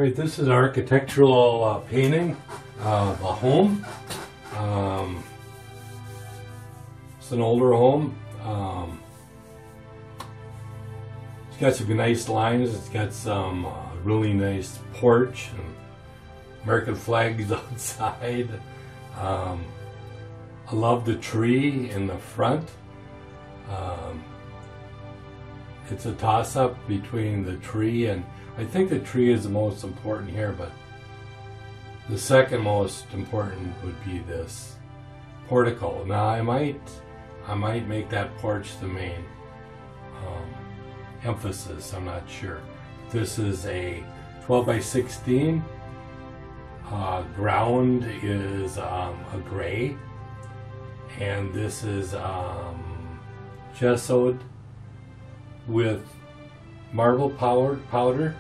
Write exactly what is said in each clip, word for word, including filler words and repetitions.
Right, this is an architectural uh, painting of a home. Um, it's an older home. Um, it's got some nice lines. It's got some uh, really nice porch and American flags outside. Um, I love the tree in the front. Um, it's a toss-up between the tree and I think the tree is the most important here, but the second most important would be this portico. Now I might, I might make that porch the main um, emphasis. I'm not sure. This is a twelve by sixteen. Uh, ground is um, a gray, and this is um, gessoed with marble powder. powder.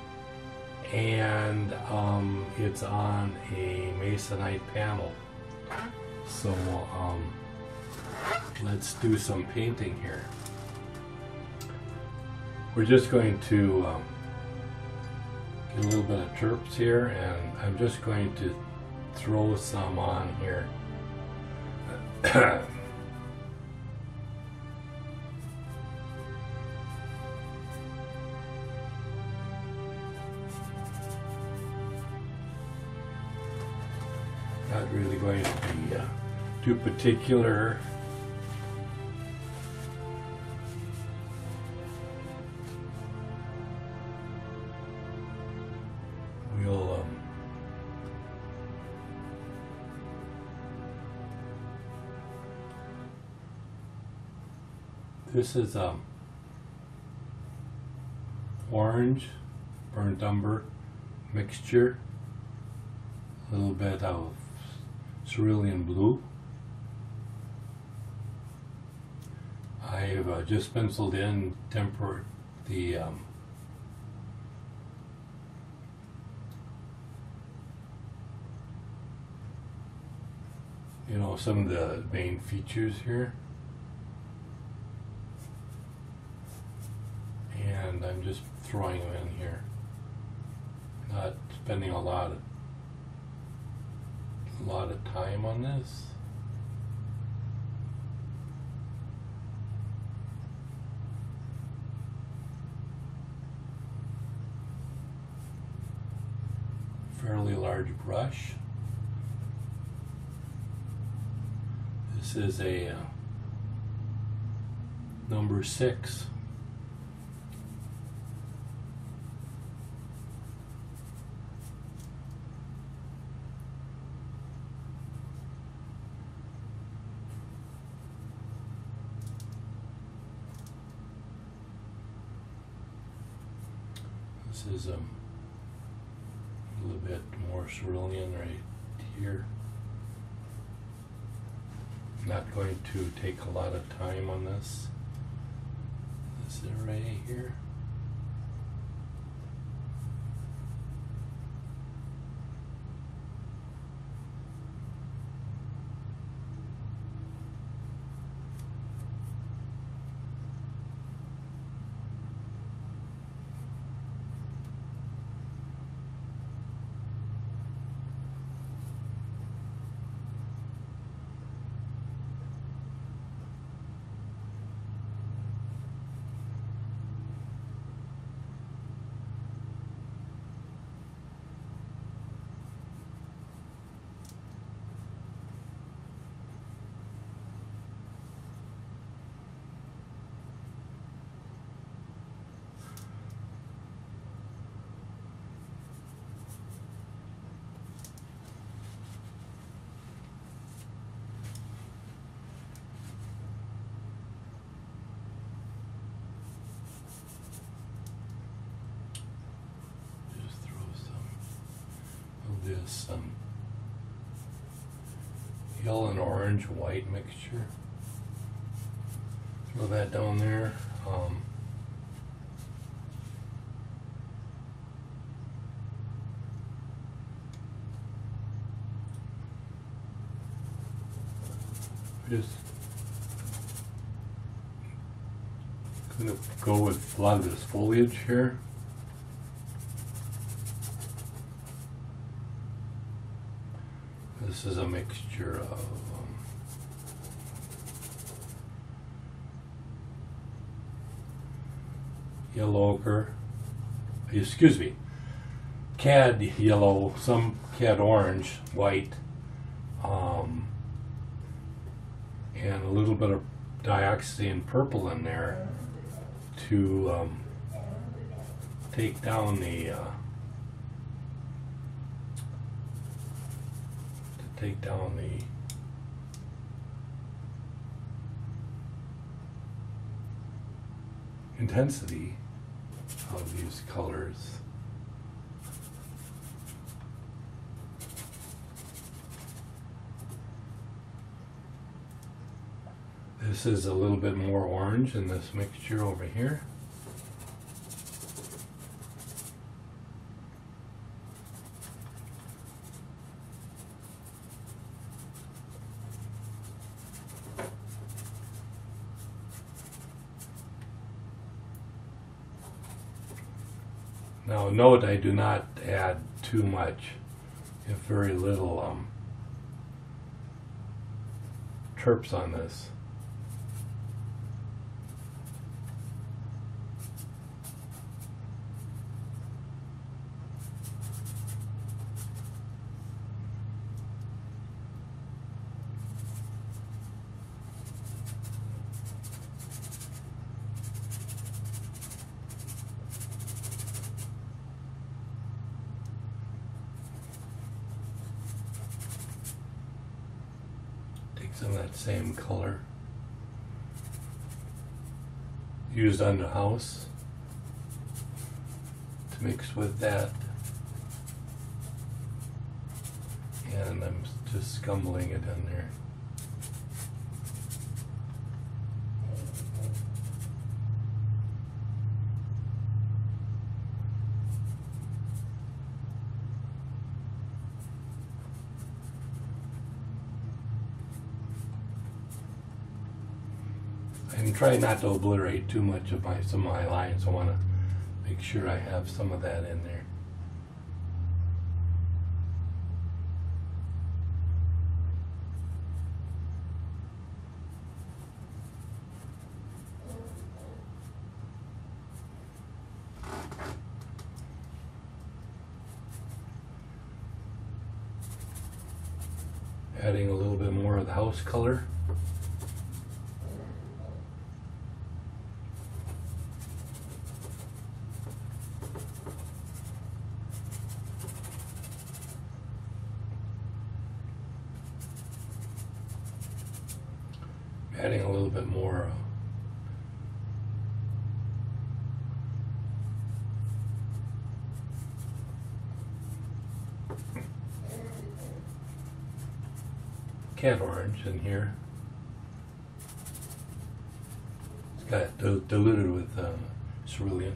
And um, it's on a masonite panel. So um, let's do some painting here. We're just going to um, get a little bit of terps here, and I'm just going to throw some on here. Not really going to be uh, too particular. We'll um, this is um, orange burnt umber mixture, a little bit of cerulean blue. I've uh, just penciled in temper the um, you know, some of the main features here, and I'm just throwing them in here, not spending a lot of a lot of time on this. Fairly large brush. This is a uh, number six. This is um, a little bit more cerulean right here. I'm not going to take a lot of time on this. This array here. This um, yellow and orange white mixture. Throw that down there. Um, just going to go with a lot of this foliage here. This is a mixture of um, yellow ochre, excuse me, cad yellow, some cad orange, white, um, and a little bit of dioxazine purple in there to um, take down the uh, to take down the intensity of these colors. This is a little bit more orange in this mixture over here. Now note I do not add too much, if very little um, terps on this. Some of that same color used on the house to mix with that, and I'm just scumbling it in there. And try not to obliterate too much of my some of my lines. I want to make sure I have some of that in there. Adding a little bit more of the house color. Adding a little bit more uh, cad orange in here. It's got dil diluted with uh, cerulean.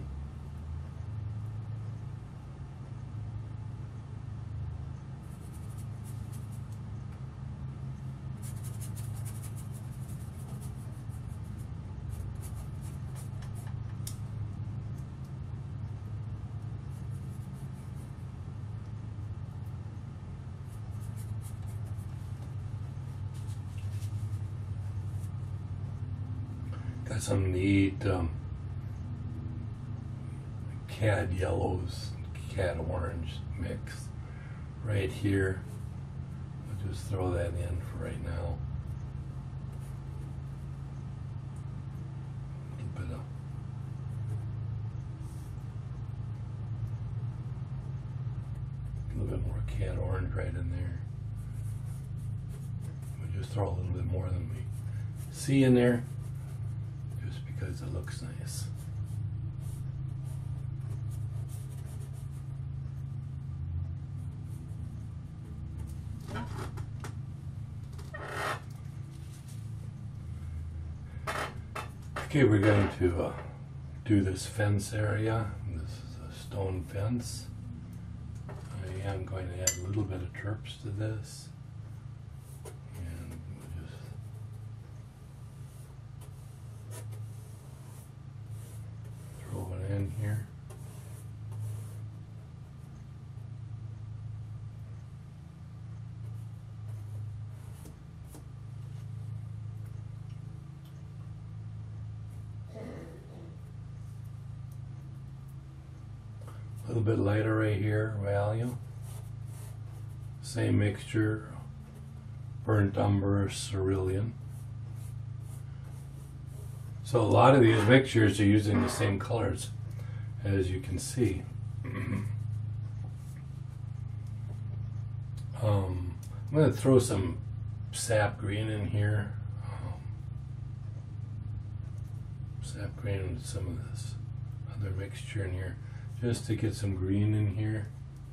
Got some neat um, cad yellows, cad orange mix right here. I'll just throw that in for right now. A little bit of a little bit more cad orange right in there. We'll just throw a little bit more than we see in there, because it looks nice. Okay, we're going to uh, do this fence area. This is a stone fence. I am going to add a little bit of terps to this. In here. bit lighter right here, value. Same mixture, burnt umber, cerulean. So a lot of these mixtures are using the same colors, as you can see. um, I'm going to throw some sap green in here. Um, sap green and some of this other mixture in here, just to get some green in here.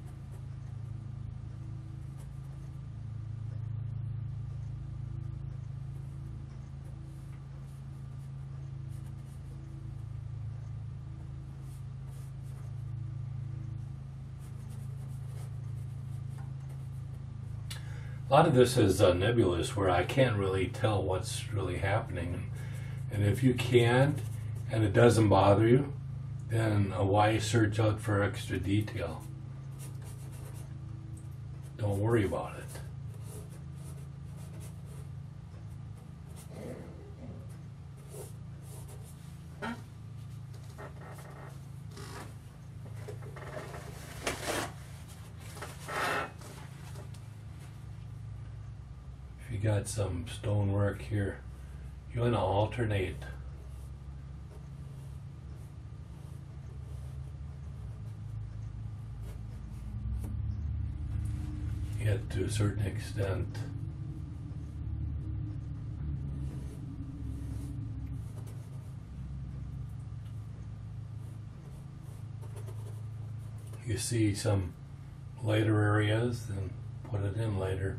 A lot of this is uh, nebulous, where I can't really tell what's really happening. And if you can't, and it doesn't bother you, then uh, why search out for extra detail? Don't worry about it. You got some stonework here, you want to alternate. Yet to a certain extent. You see some lighter areas, then put it in later.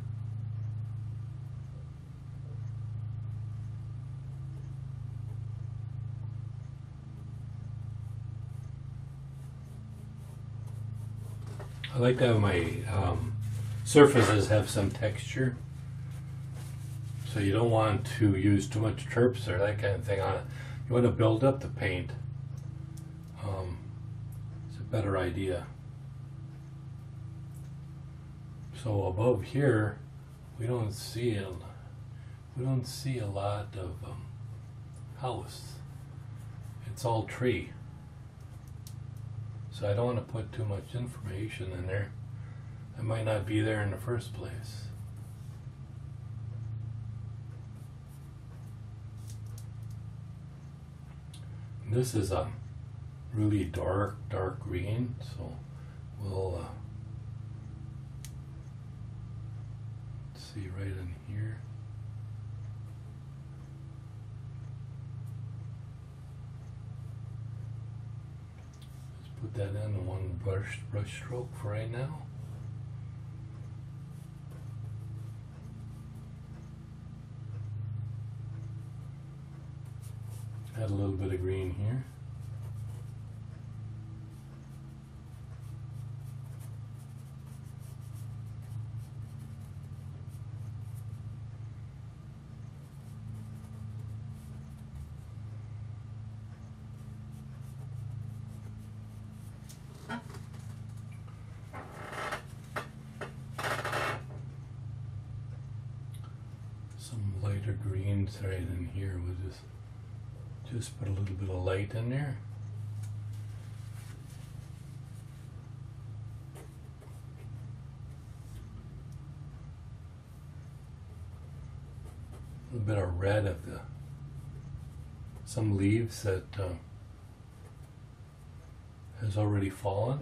I like to have my um, surfaces have some texture, so you don't want to use too much terps or that kind of thing on it. You want to build up the paint. Um, it's a better idea. So above here, we don't see a, we don't see a lot of um, house. It's all tree. So I don't want to put too much information in there. It might not be there in the first place. And this is a really dark, dark green, so we'll uh, see right in here. Put that in one brush brush stroke for right now. Add a little bit of green here. Some lighter greens right in here. We'll just just put a little bit of light in there. A little bit of red of the some leaves that uh, has already fallen.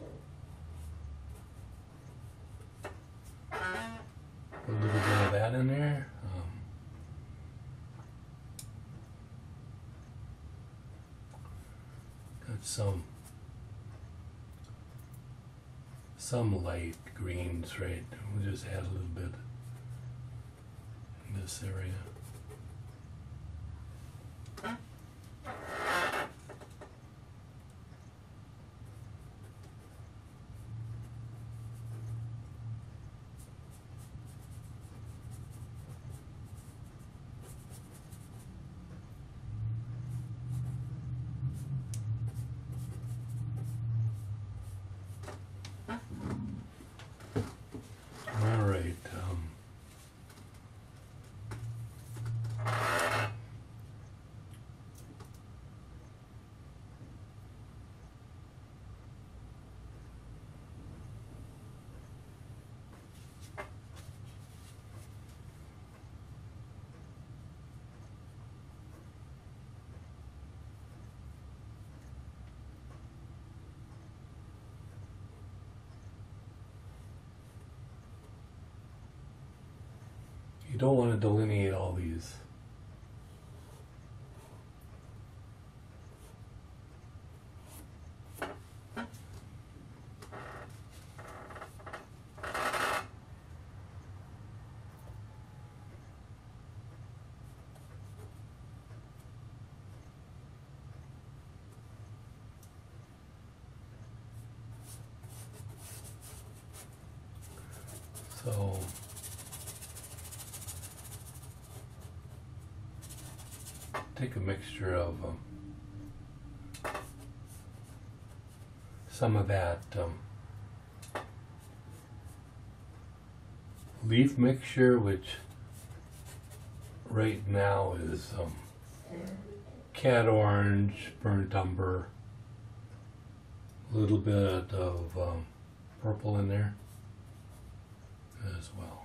A little bit of that in there. Um, got some some light greens, right? We'll just add a little bit in this area. You don't want to delineate all these. So take a mixture of um, some of that um, leaf mixture, which right now is um, cat orange, burnt umber, a little bit of um, purple in there as well.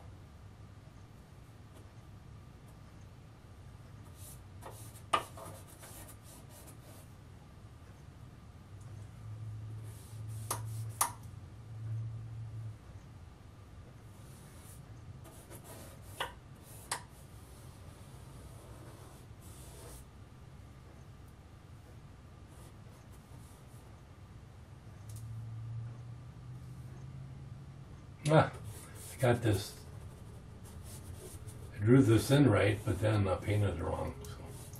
Ah, I got this. I drew this in right, but then I painted it wrong. So.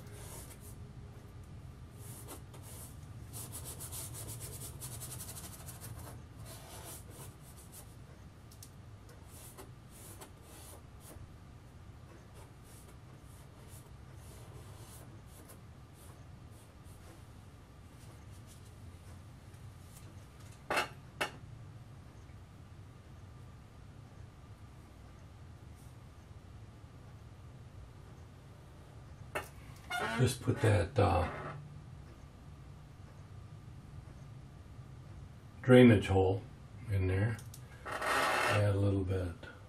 Just put that uh, drainage hole in there. Add a little bit.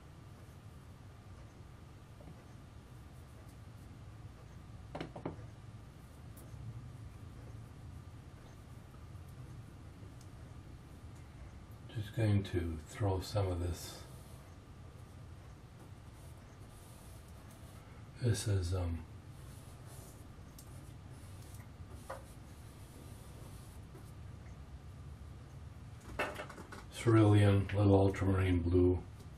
Just going to throw some of this. This is um. Cerulean, little ultramarine blue.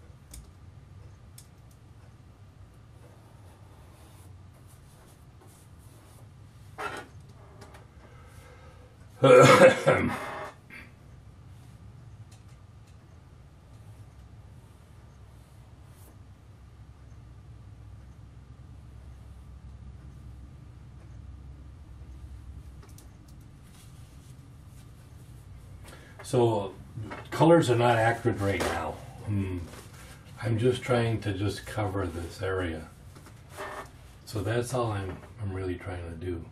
So colors are not accurate right now. Um, I'm just trying to just cover this area. So that's all I'm, I'm really trying to do.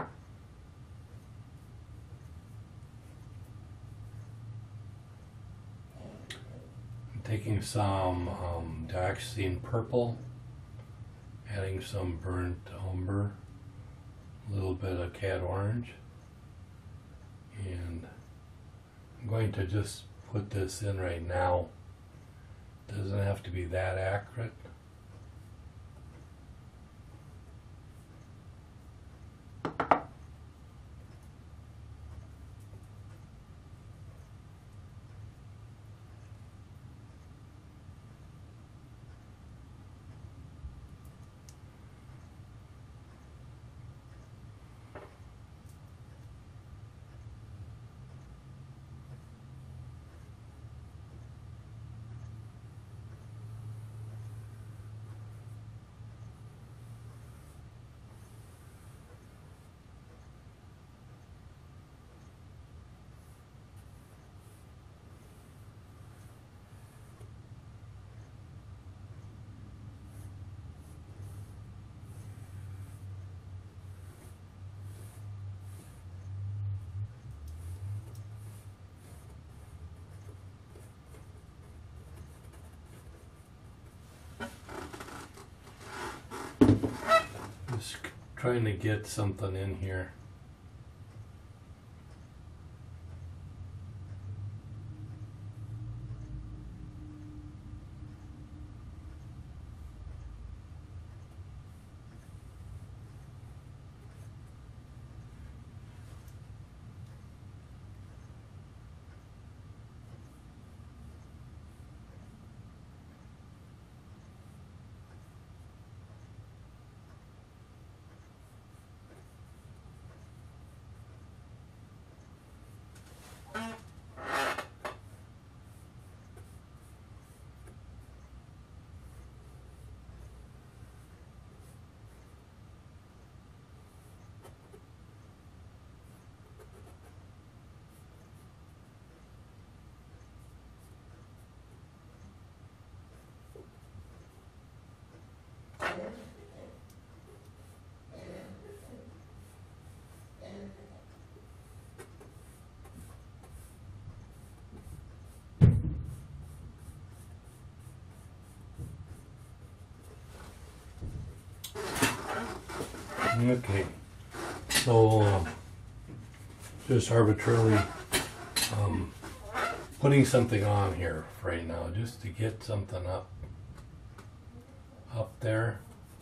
I'm taking some um, dioxazine purple, adding some burnt umber, a little bit of cat orange, and I'm going to just put this in right now. Doesn't have to be that accurate. Just trying to get something in here. Okay, so um, just arbitrarily um, putting something on here right now, just to get something up, up there.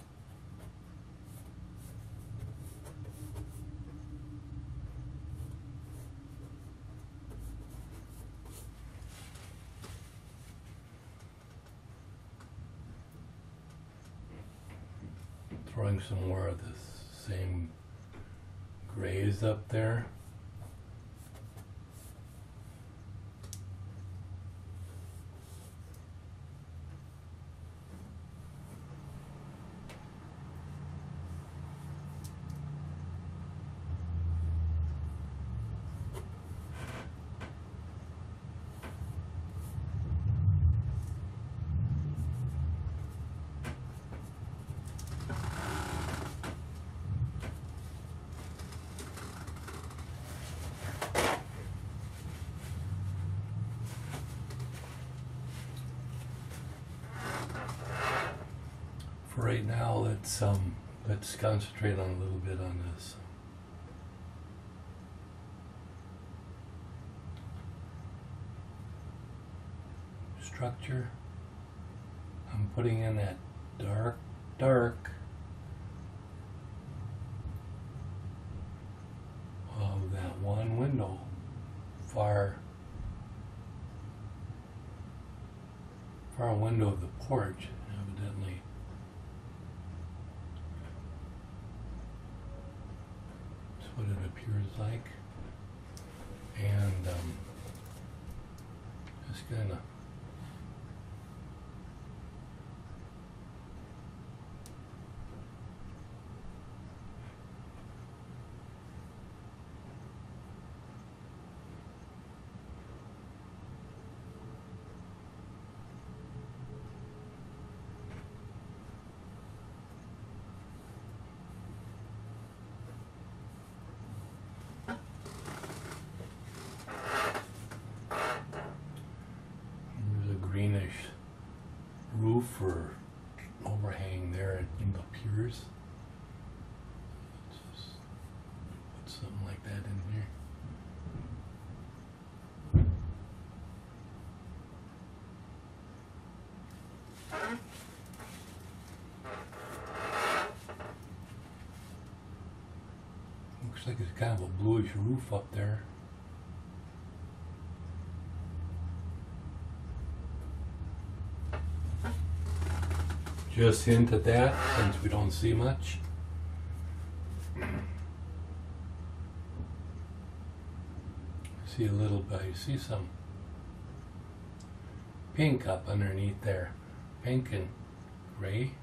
Throwing some more of this same grays up there. For right now, let's um, let's concentrate on a little bit on this structure. I'm putting in that dark, dark of that one window, far, far window of the porch, evidently. What it appears like, and um, just kind of greenish roof or overhang there, it appears. Let's just put something like that in here. Looks like it's kind of a bluish roof up there. Just hint at that, since we don't see much. See a little bit, you see some pink up underneath there. Pink and gray.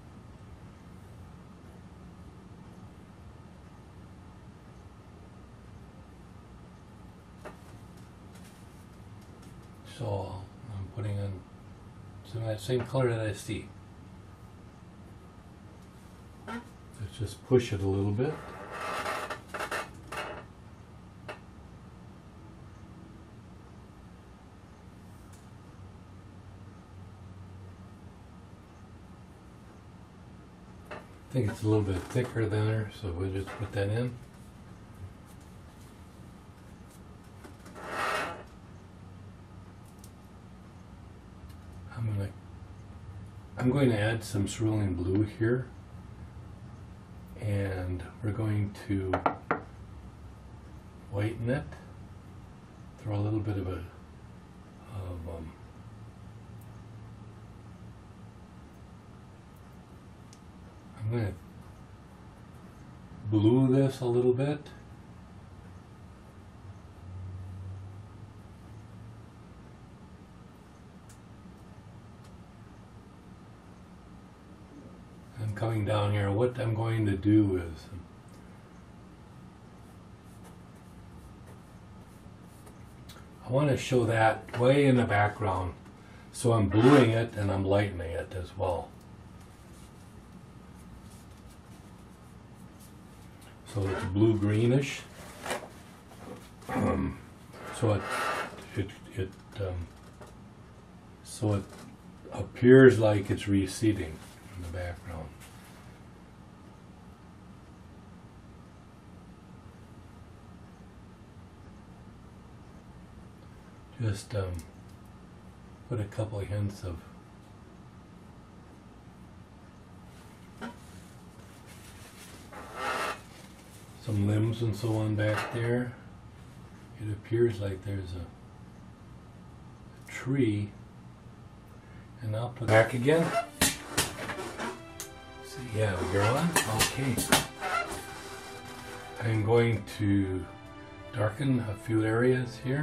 So I'm putting in some of that same color that I see. Let's just push it a little bit. I think it's a little bit thicker there, so we'll just put that in. I'm gonna I'm going to add some cerulean blue here. And we're going to whiten it, throw a little bit of a of um, I'm going to blue this a little bit. I'm coming down here. What I'm going to do is I want to show that way in the background. So I'm bluing it and I'm lightening it as well. So it's blue greenish. Um, so it it it um, so it appears like it's receding in the background. Just um, put a couple of hints of some limbs and so on back there. It appears like there's a, a tree. And I'll put back again. See, yeah, we're on. Okay. I'm going to darken a few areas here.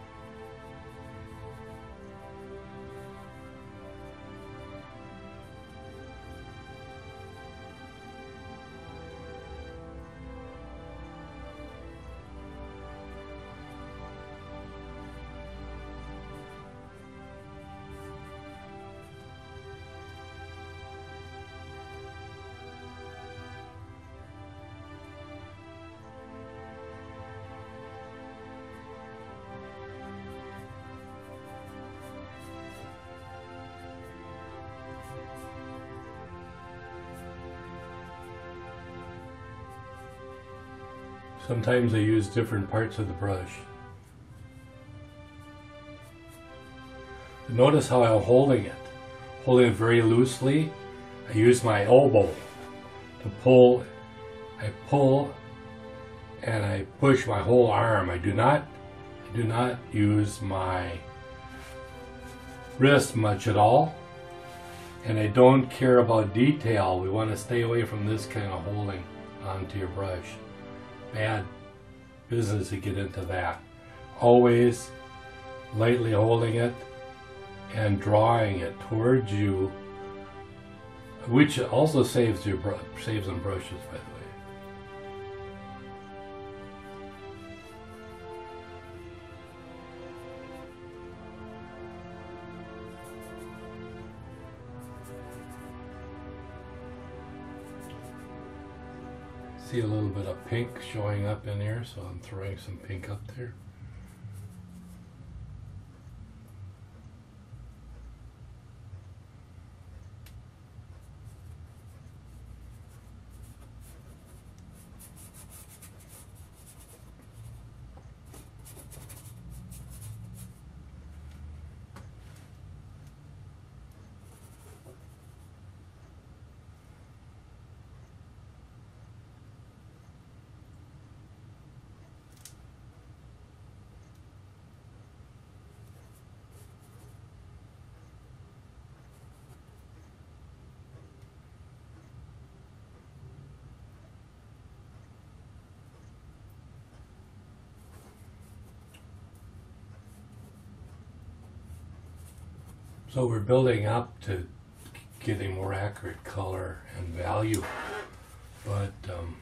Sometimes I use different parts of the brush. Notice how I'm holding it. Holding it very loosely. I use my elbow to pull. I pull and I push my whole arm. I do not, I do not use my wrist much at all. And I don't care about detail. We want to stay away from this kind of holding onto your brush. Bad business to get into that. Always lightly holding it and drawing it towards you, which also saves your br saves on brushes, by the way. See a little bit of pink showing up in here, so I'm throwing some pink up there. So we're building up to get a more accurate color and value, but um,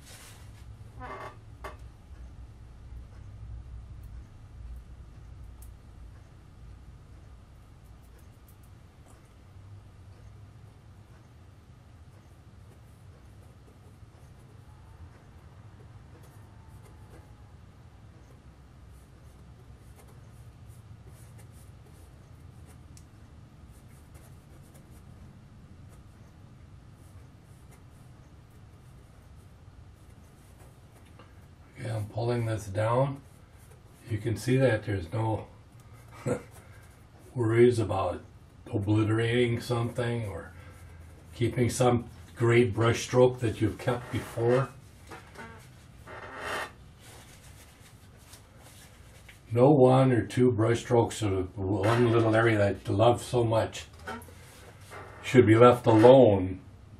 okay, I'm pulling this down. You can see that there's no worries about obliterating something or keeping some great brush stroke that you've kept before. No one or two brush strokes of one little area that you love so much should be left alone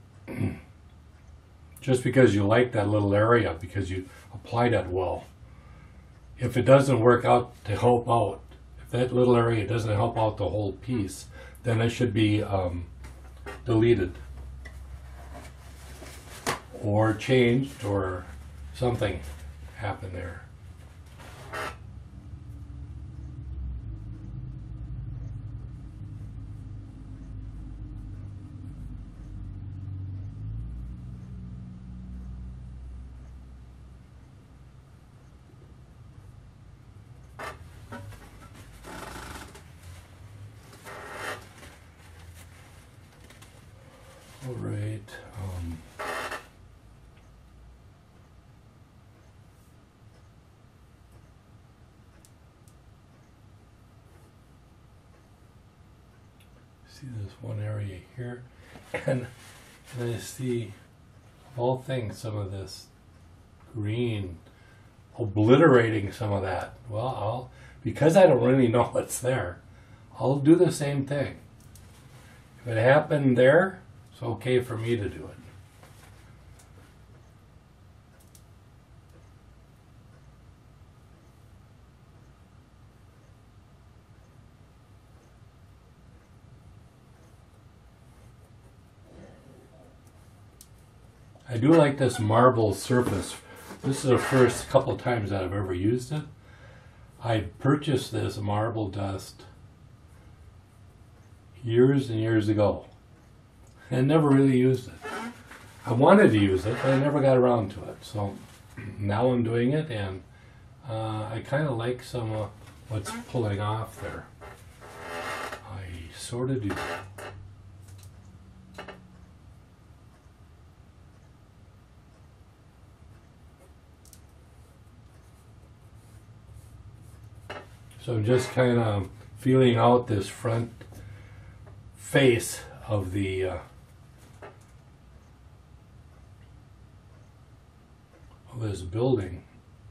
just because you like that little area, because you applied it well. If it doesn't work out to help out, if that little area doesn't help out the whole piece, then it should be um, deleted or changed or something happened there. All right. Um, See this one area here, and, and I see, of all things, some of this green obliterating some of that. Well, I'll, because I don't really know what's there, I'll do the same thing. If it happened there, it's okay for me to do it. I do like this marble surface. This is the first couple of times that I've ever used it. I purchased this marble dust years and years ago and never really used it. I wanted to use it, but I never got around to it. So now I'm doing it, and uh, I kind of like some of what's pulling off there. I sort of do. So just kind of feeling out this front face of the uh, of this building.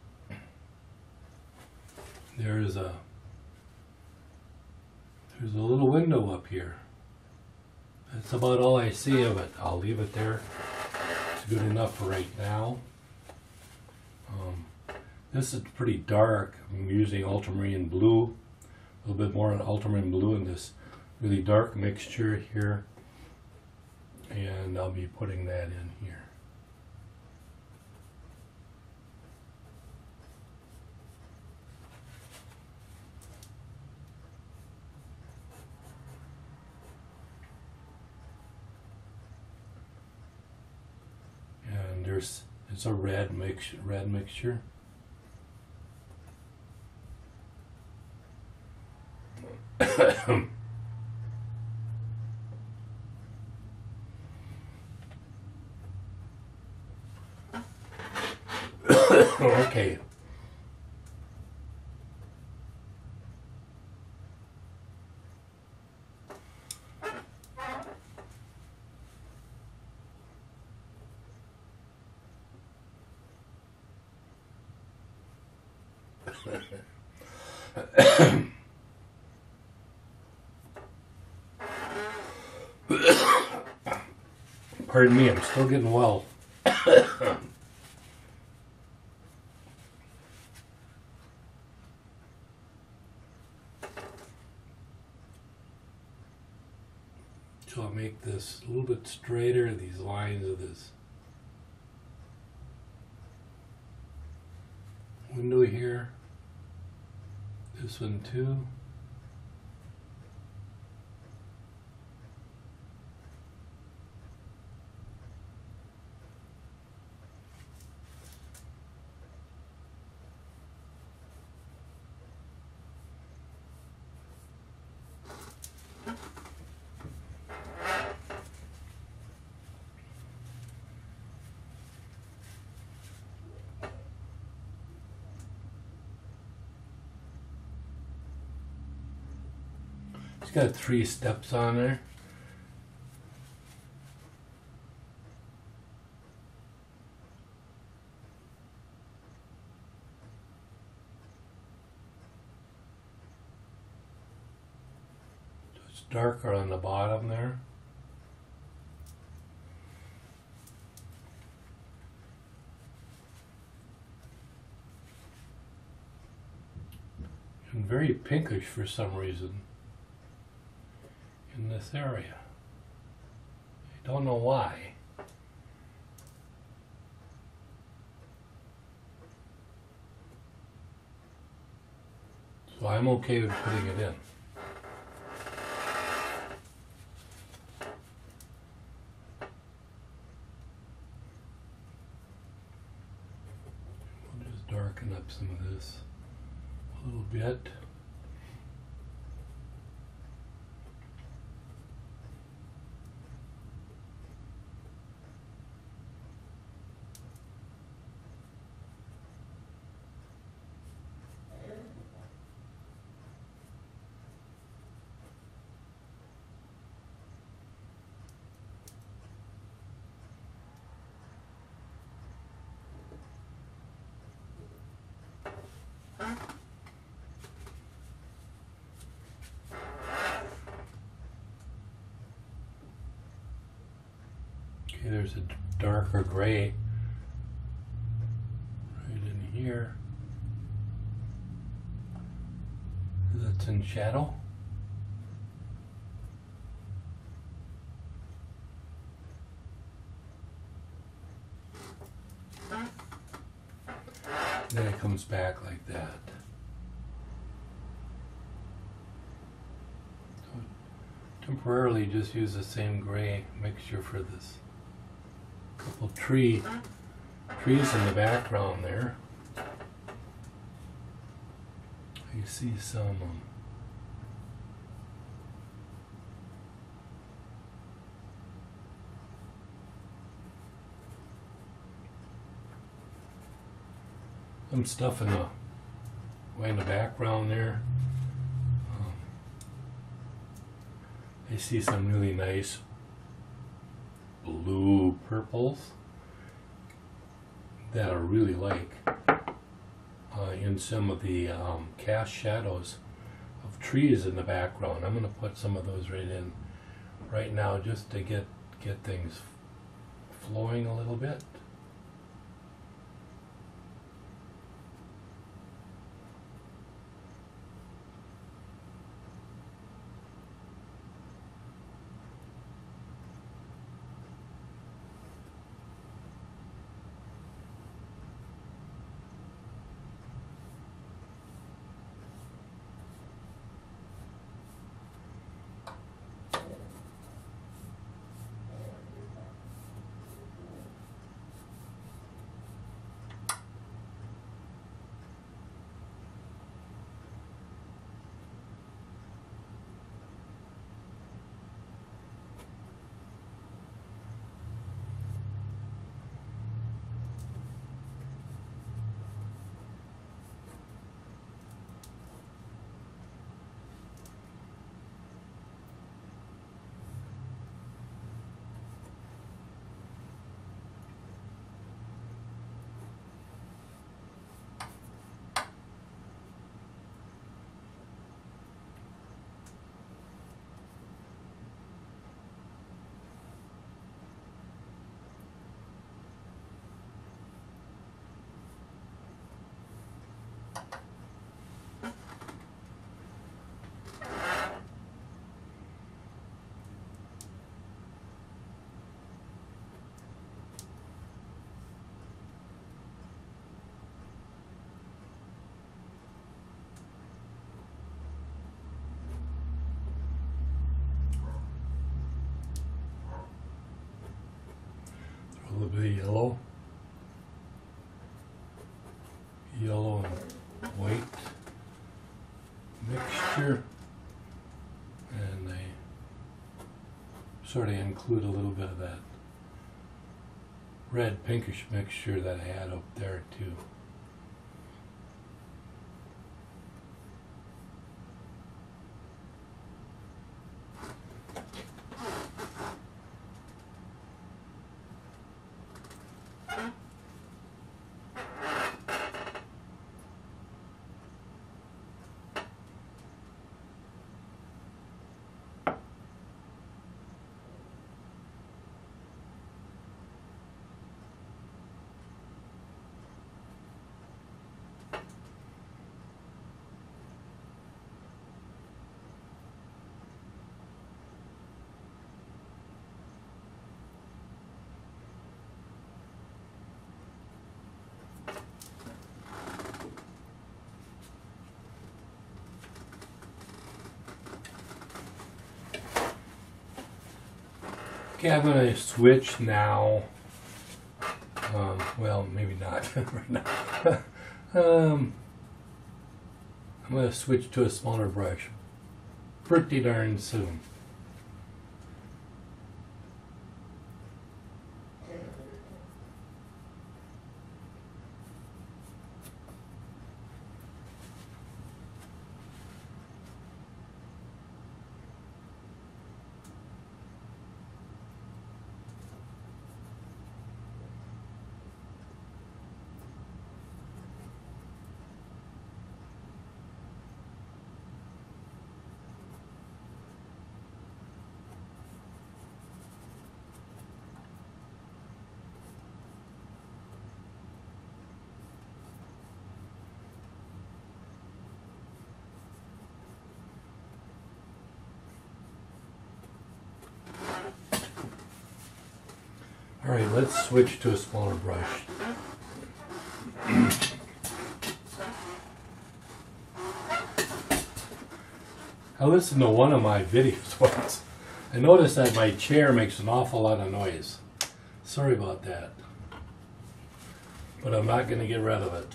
There's a there's a little window up here. That's about all I see of it. I'll leave it there. It's good enough for right now. Um, This is pretty dark. I'm using ultramarine blue, a little bit more ultramarine blue in this really dark mixture here, and I'll be putting that in here. And there's, it's a red mix, red mixture. Okay. Pardon me, I'm still getting well. So I'll make this a little bit straighter, these lines of this window here. This one too. It's got three steps on there. So it's darker on the bottom there. And very pinkish for some reason in this area. I don't know why. So I'm okay with putting it in. We'll just darken up some of this a little bit. Okay, there's a darker gray right in here. That's in shadow. Then it comes back like that. So temporarily just use the same gray mixture for this couple tree trees in the background there. You see some um, some stuff in the way in the background there. Um, I see some really nice blue purples that I really like uh, in some of the um, cast shadows of trees in the background. I'm going to put some of those right in right now just to get get things flowing a little bit. A little bit of yellow, yellow and white mixture, and I sort of include a little bit of that red pinkish mixture that I had up there too. Okay, I'm going to switch now. Um, well, maybe not right now. um, I'm going to switch to a smaller brush pretty darn soon. Alright, let's switch to a smaller brush. I listened to one of my videos once. I noticed that my chair makes an awful lot of noise. Sorry about that. But I'm not going to get rid of it.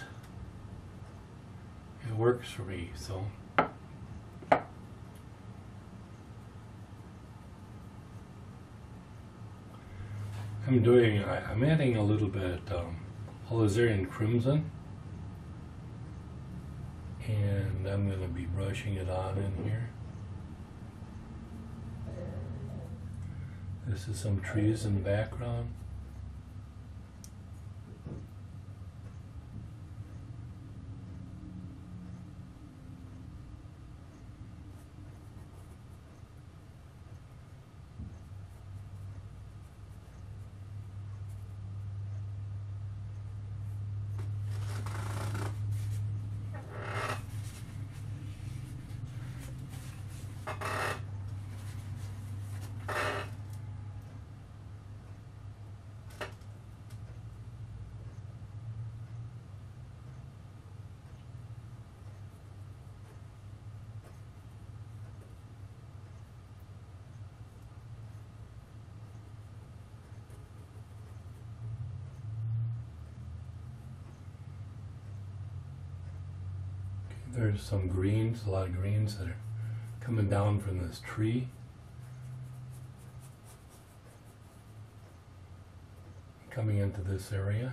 It works for me, so. I'm doing, I'm adding a little bit um, alizarin crimson. And I'm going to be brushing it on in here. This is some trees in the background. There's some greens, a lot of greens that are coming down from this tree. Coming into this area.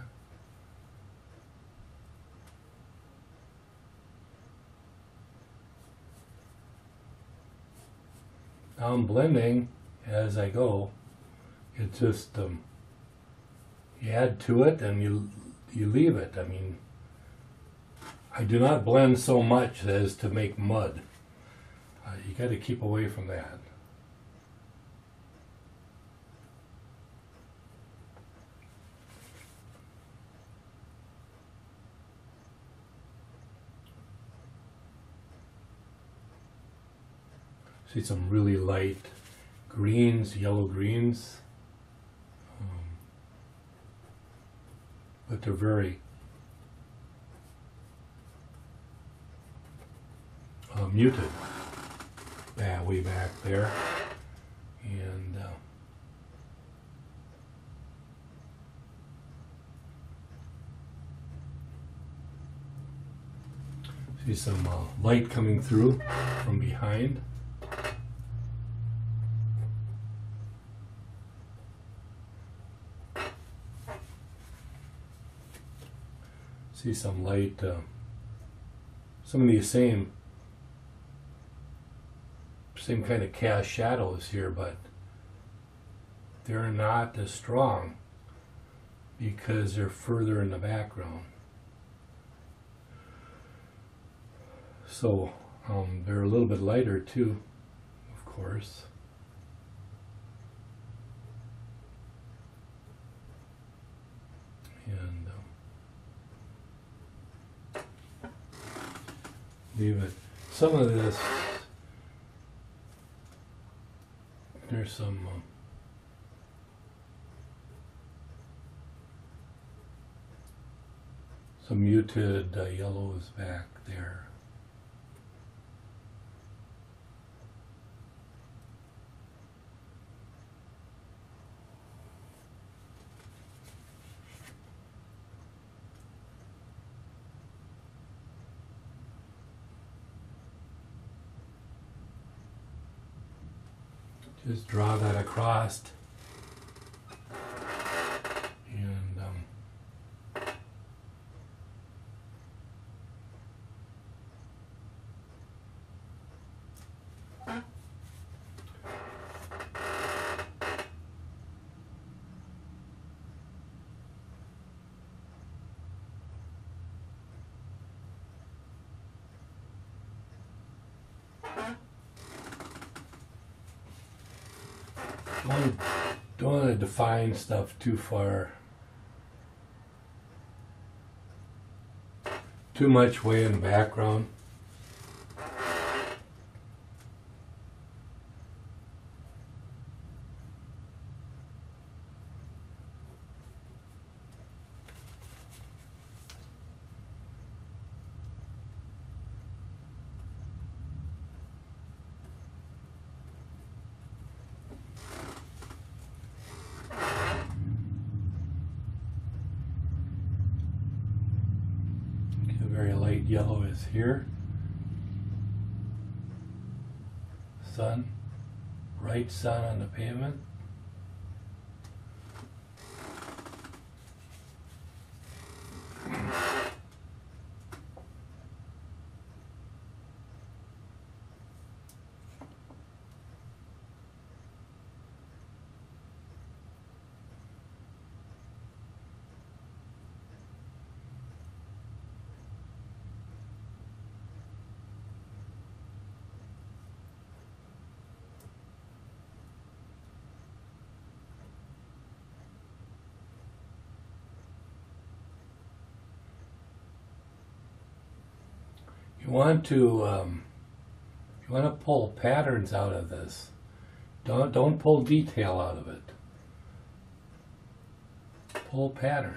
Now I'm blending as I go. It's just, um, you add to it and you, you leave it. I mean, I do not blend so much as to make mud. Uh, you got to keep away from that. See some really light greens, yellow greens, um, but they're very Uh, muted, yeah, way back there, and uh, see some uh, light coming through from behind. See some light, uh, some of these same same kind of cast shadows here, but they're not as strong because they're further in the background. So um, they're a little bit lighter too, of course. And um, leave it. Some of this, there's some um, some muted uh, yellows back there. Just draw that across, and um, Don't, don't want to define stuff too far. Too much way in the background. yellow is here. Sun, bright sun on the pavement. You want to um, you want to pull patterns out of this. Don't don't pull detail out of it. Pull patterns.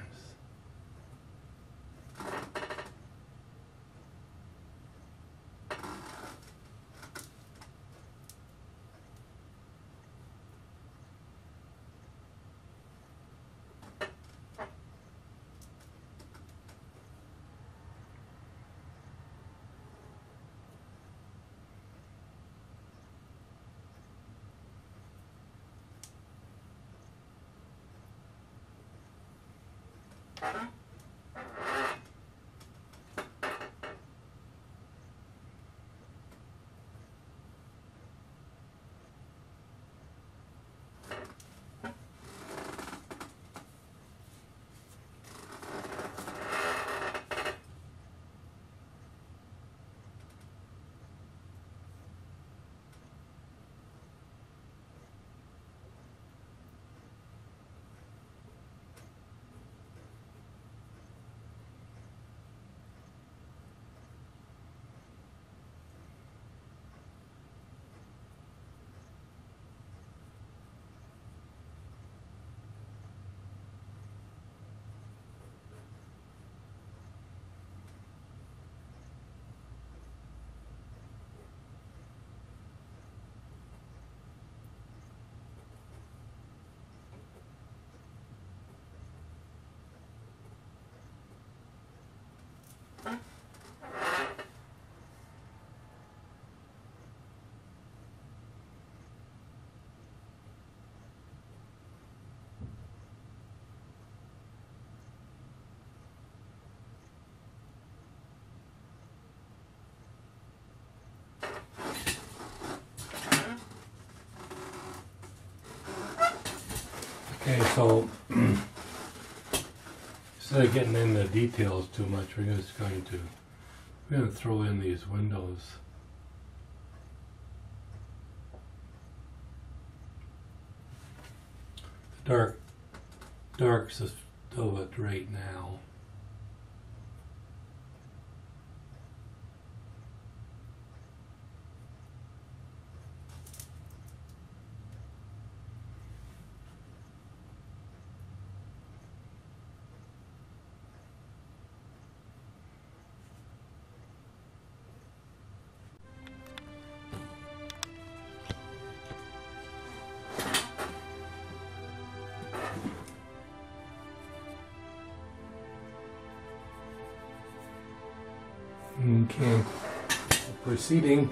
Okay, so instead of getting into details too much, we're just going to we're going to throw in these windows. The dark, darks of it right now. Okay, proceeding.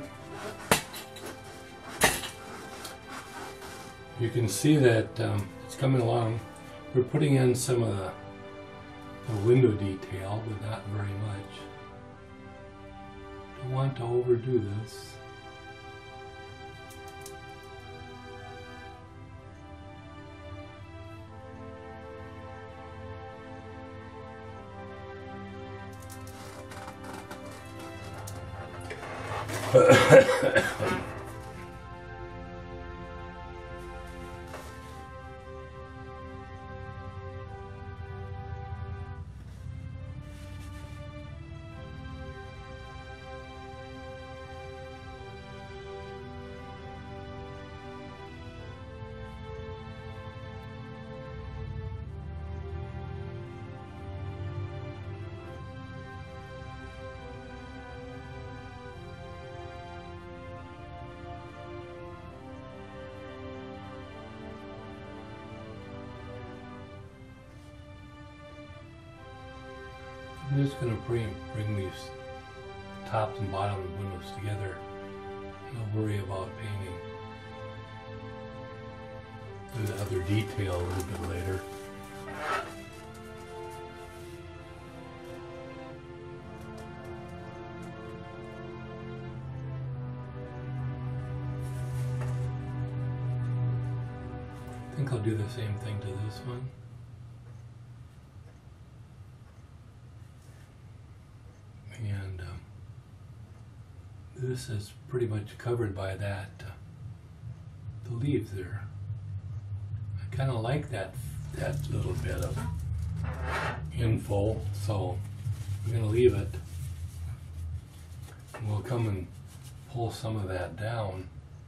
You can see that um, it's coming along. We're putting in some of the, the window detail, but not very much. Don't want to overdo this. I'm just going to bring, bring these tops and bottom of the windows together. And I'll worry about painting the other detail a little bit later. I think I'll do the same thing to this one. And um, this is pretty much covered by that, uh, the leaves there. I kind of like that, that little bit of info, so we're going to leave it. And we'll come and pull some of that down.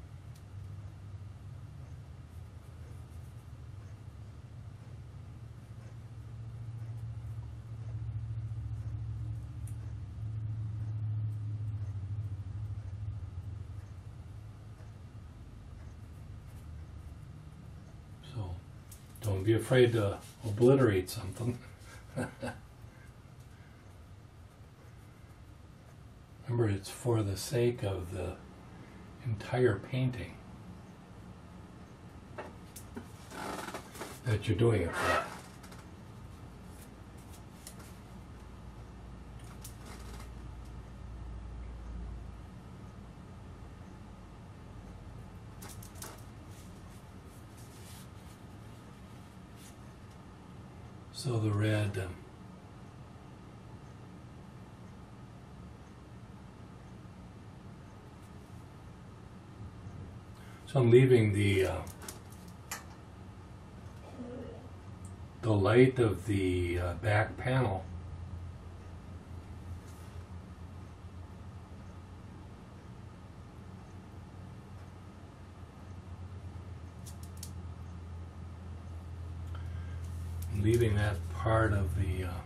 Don't be afraid to obliterate something. Remember, it's for the sake of the entire painting that you're doing it for. So the red, um, so I'm leaving the uh, the light of the uh, back panel leaving that part of the uh,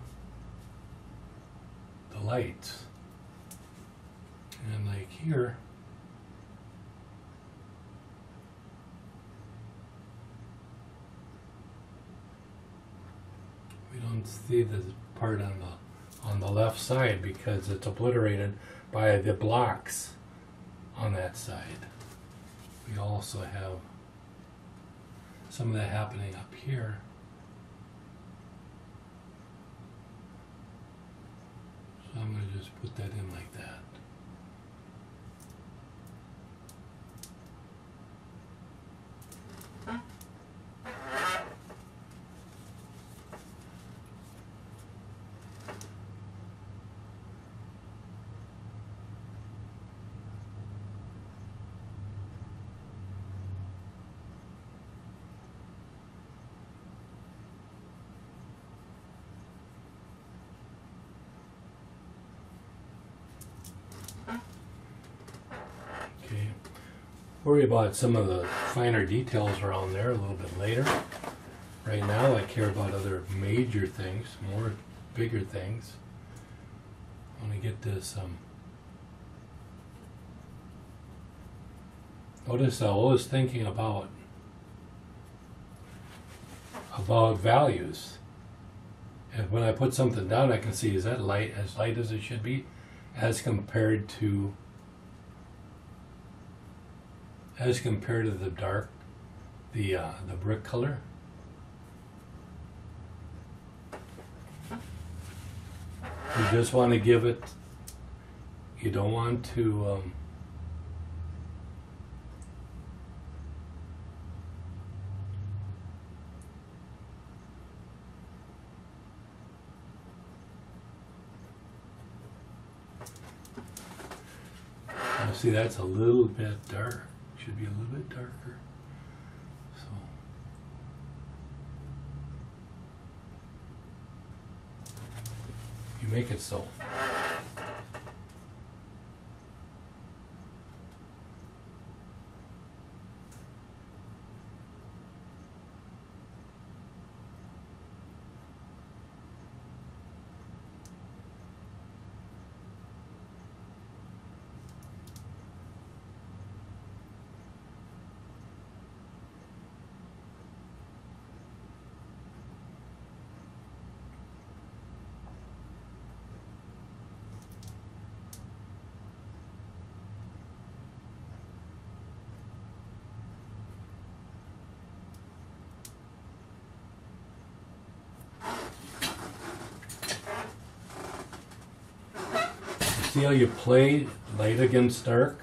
the lights, and like here we don't see the part on the on the left side because it's obliterated by the blocks on that side. We also have some of that happening up here. So I'm going to just put that in like that. Worry about some of the finer details around there a little bit later. Right now I care about other major things, more bigger things. I want to get this, um, notice I'm always thinking about, about values. And when I put something down I can see, is that light as light as it should be as compared to as compared to the dark, the uh, the brick color. You just want to give it, you don't want to um, now see, that's a little bit dark. Should be a little bit darker. So you make it so. see how you play light against dark?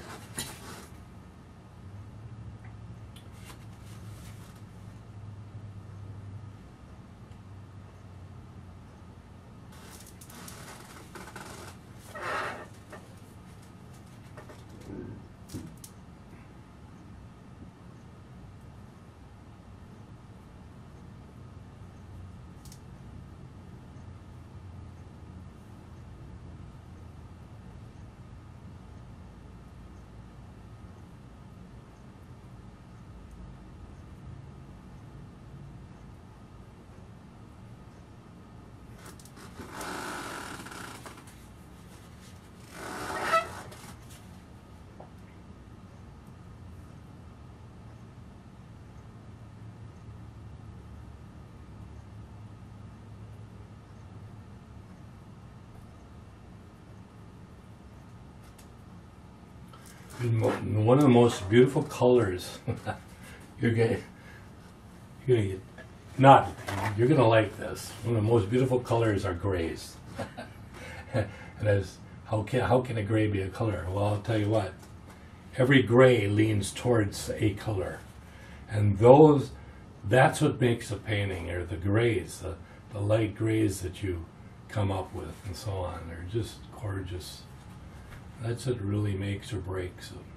One of the most beautiful colors you're gonna, you're gonna get, not, you're gonna like this. One of the most beautiful colors are grays. And as how can how can a gray be a color? Well, I'll tell you what. Every gray leans towards a color, and those that's what makes a painting, or the grays, the, the light grays that you come up with, and so on. They're just gorgeous. That's what really makes or breaks them.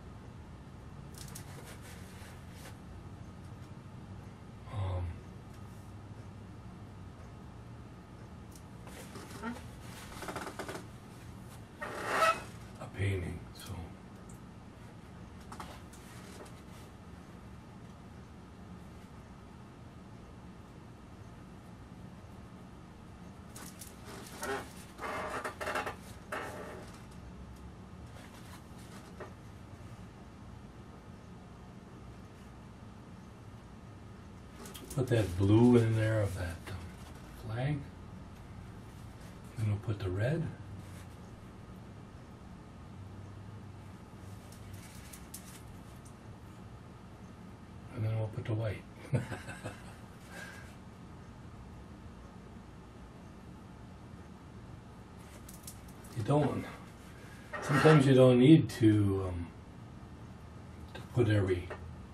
Um, a painting, so. Put that blue in there of that um, flag. Then we'll put the red. And then we'll put the white. You don't, sometimes you don't need to, um, to put every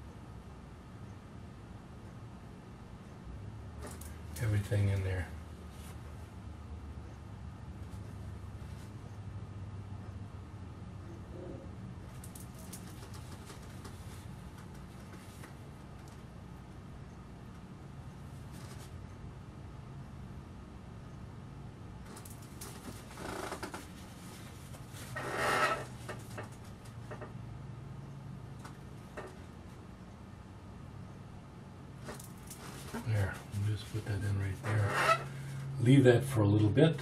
everything in there. There, we'll just put that in right there. Leave that for a little bit.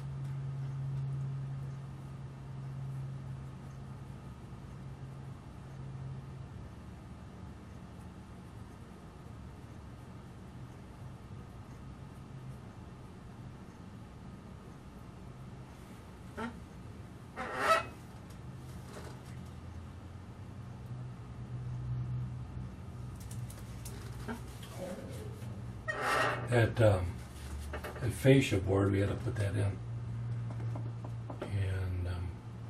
That, um, that fascia board, we had to put that in. And um,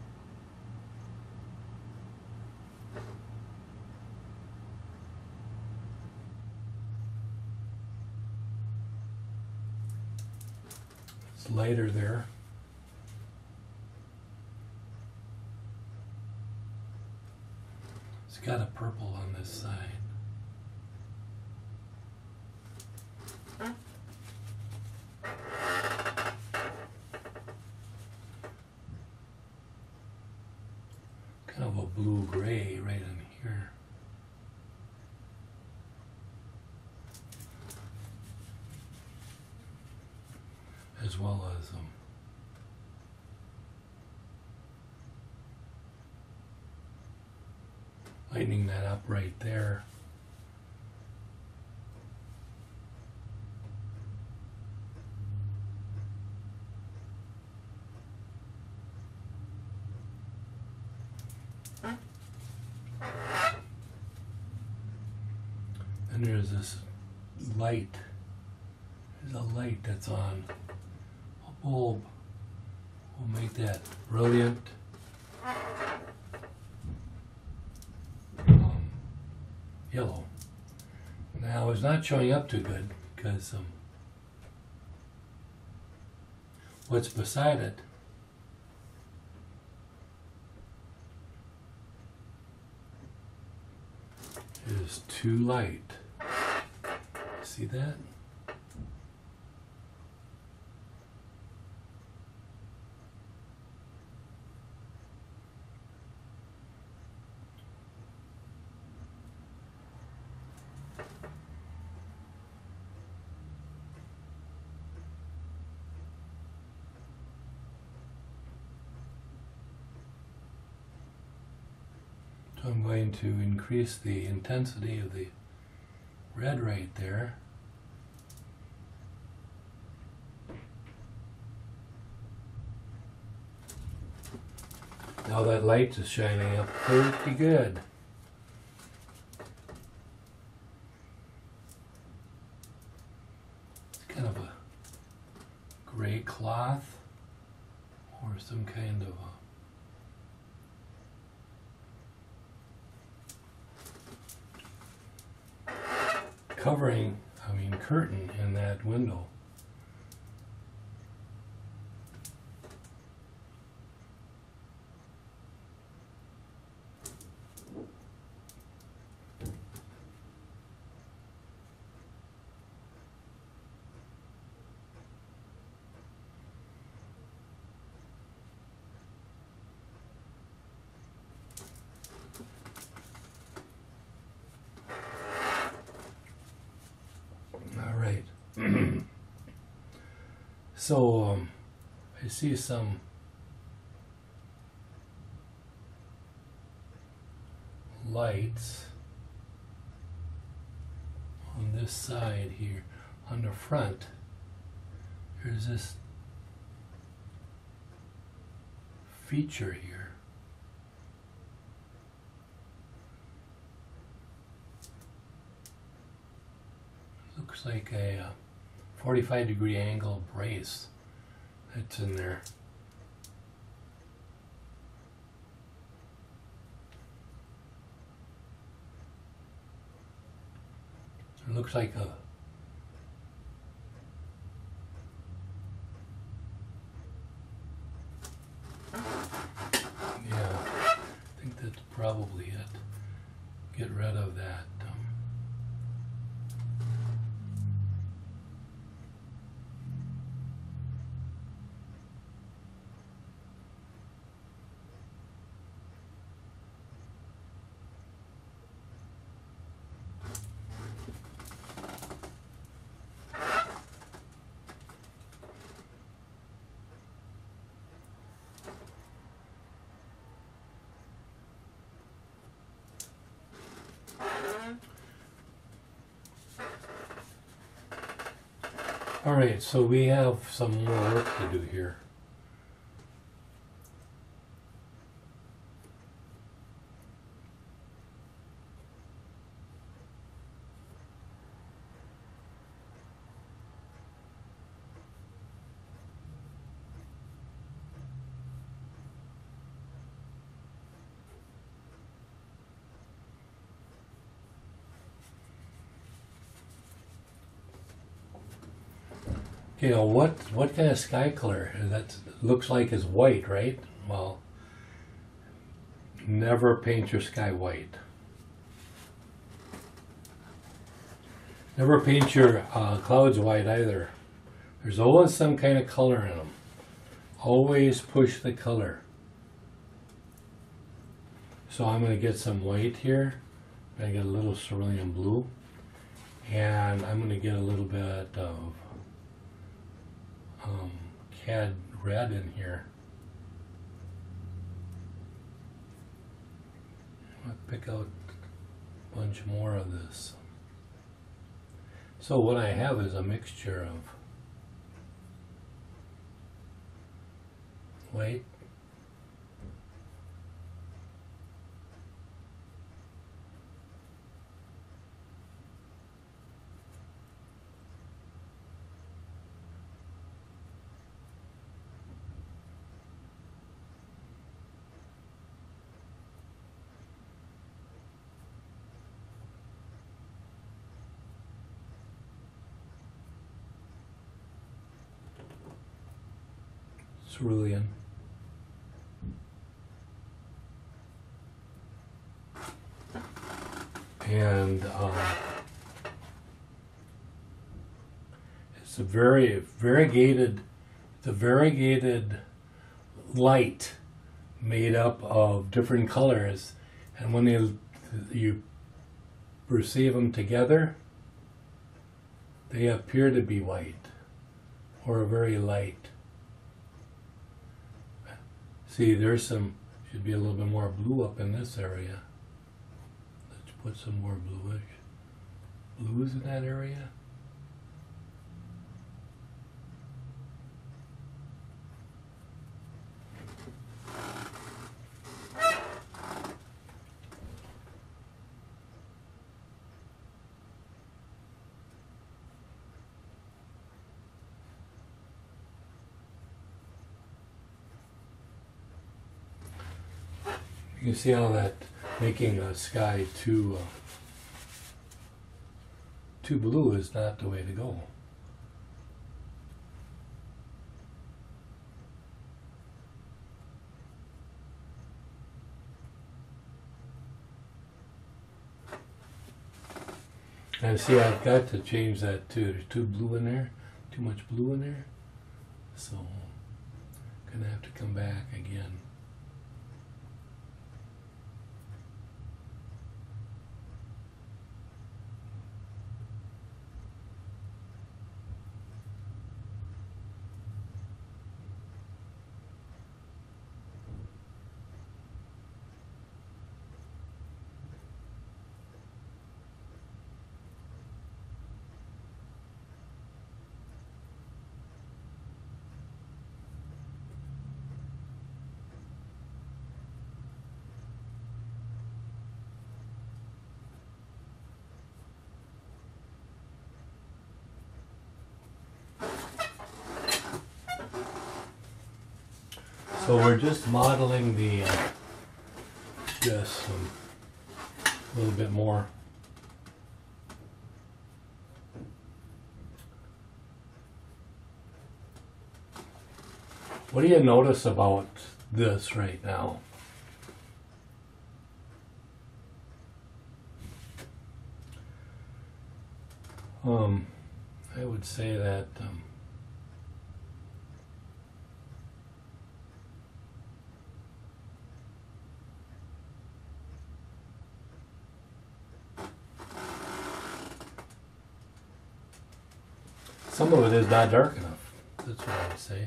it's lighter there. It's got a purple on this side. Kind of a blue-gray right in here. As well as um, lightening that up right there. And there's this light, there's a light that's on a bulb We'll make that brilliant um, yellow. Now it's not showing up too good because um, what's beside it is too light. See that? So I'm going to increase the intensity of the red right there. Now that light is shining up pretty good. It's kind of a gray cloth or some kind of a covering, I mean curtain in that window. So um, I see some lights on this side here. On the front, there's this feature here. Looks like a uh, forty-five degree angle brace that's in there. It looks like a yeah, I think that's probably it. Get rid of that. Um, All right, so we have some more work to do here. You know, what what kind of sky color that looks like is white, right? Well, never paint your sky white. Never paint your uh, clouds white either. There's always some kind of color in them. Always push the color. So I'm going to get some white here. I'm going to get a little cerulean blue. And I'm going to get a little bit of Um, cad red in here. I'll pick out a bunch more of this. So what I have is a mixture of white, cerulean. And um, it's a very variegated, it's a variegated light made up of different colors, and when they, you perceive them together, they appear to be white or very light. See, there's some, should be a little bit more blue up in this area. Let's put some more bluish blues in that area. You can see how that making a sky too uh, too blue is not the way to go. And see, I've got to change that too. There's too blue in there, too much blue in there. So I'm gonna have to come back again. So we're just modeling the uh, just um, a little bit more. What do you notice about this right now? Um, I would say that um, some of it is not dark enough. That's what I would say.